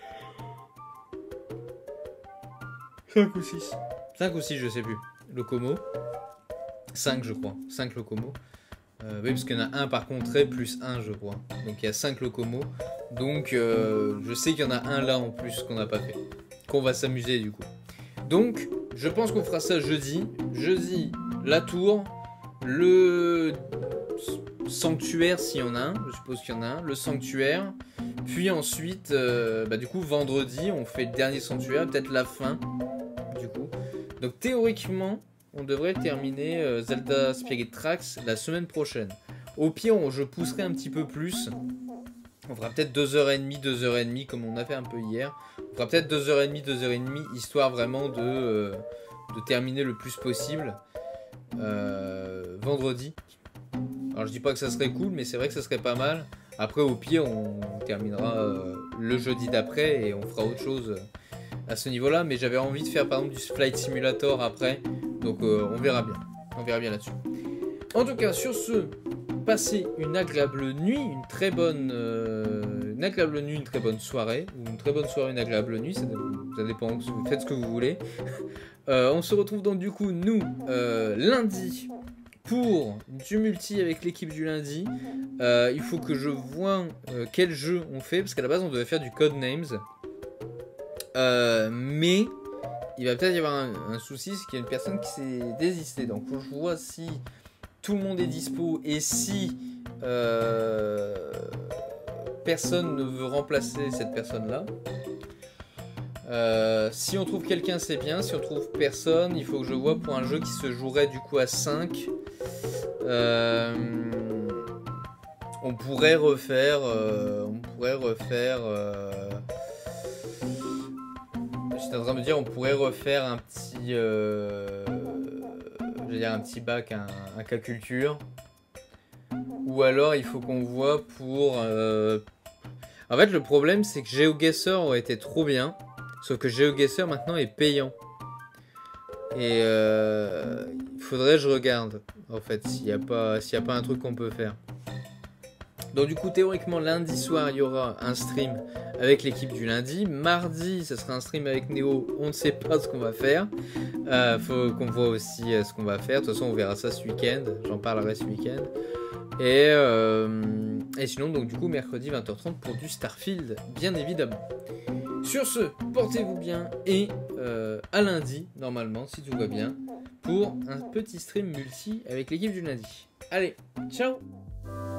S2: cinq ou six. cinq ou six, je sais plus. Locomos. cinq, je crois. cinq Locomos. Euh, oui, parce qu'il y en a un par contre, plus un, je crois. Donc il y a cinq Locomos. Donc euh, je sais qu'il y en a un là en plus qu'on n'a pas fait. Qu'on va s'amuser du coup. Donc, je pense qu'on fera ça jeudi. Jeudi, la tour, le sanctuaire s'il y en a un, je suppose qu'il y en a un, le sanctuaire. Puis ensuite, euh, bah, du coup, vendredi, on fait le dernier sanctuaire, peut-être la fin, du coup. Donc théoriquement, on devrait terminer euh, Zelda Spirit Tracks la semaine prochaine. Au pire, on, je pousserai un petit peu plus. On fera peut-être deux heures trente, deux heures trente, comme on a fait un peu hier. On fera peut-être deux heures trente, deux heures trente, histoire vraiment de, euh, de terminer le plus possible. Euh, vendredi. Alors je dis pas que ça serait cool, mais c'est vrai que ça serait pas mal. Après, au pire, on terminera euh, le jeudi d'après et on fera autre chose à ce niveau-là. Mais j'avais envie de faire par exemple du Flight Simulator après. Donc euh, on verra bien. On verra bien là-dessus. En tout cas, sur ce... Passez une agréable nuit, une très bonne, euh, une agréable nuit, une très bonne soirée, ou une très bonne soirée, une agréable nuit, ça, ça dépend, vous faites ce que vous voulez. Euh, on se retrouve donc du coup, nous, euh, lundi, pour du multi avec l'équipe du lundi. Euh, il faut que je vois euh, quel jeu on fait, parce qu'à la base on devait faire du Codenames. Euh, mais, il va peut-être y avoir un, un souci, c'est qu'il y a une personne qui s'est désistée, donc faut que je vois si... tout le monde est dispo et si euh, personne ne veut remplacer cette personne là,
S1: Euh, si on trouve quelqu'un, c'est bien. Si on trouve personne, il faut que je vois pour un jeu qui se jouerait du coup à cinq. Euh, on pourrait refaire... Euh, on pourrait refaire... Euh, J'étais en train de me dire, on pourrait refaire un petit... Euh, je veux dire un petit bac, un, un cas culture. Ou alors il faut qu'on voit pour... Euh... En fait le problème c'est que GeoGuessr aurait été trop bien. Sauf que GeoGuessr maintenant est payant. Et euh... il faudrait que je regarde en fait s'il n'y a pas, s'il n'y a pas un truc qu'on peut faire. Donc du coup théoriquement lundi soir il y aura un stream avec l'équipe du lundi. Mardi ça sera un stream avec Néo. On ne sait pas ce qu'on va faire. Euh, faut qu'on voit aussi euh, ce qu'on va faire. De toute façon on verra ça ce week-end. J'en parlerai ce week-end. Et, euh, et sinon donc du coup mercredi vingt heures trente pour du Starfield bien évidemment. Sur ce, portez-vous bien et euh, à lundi normalement si tout va bien pour un petit stream multi avec l'équipe du lundi. Allez, ciao.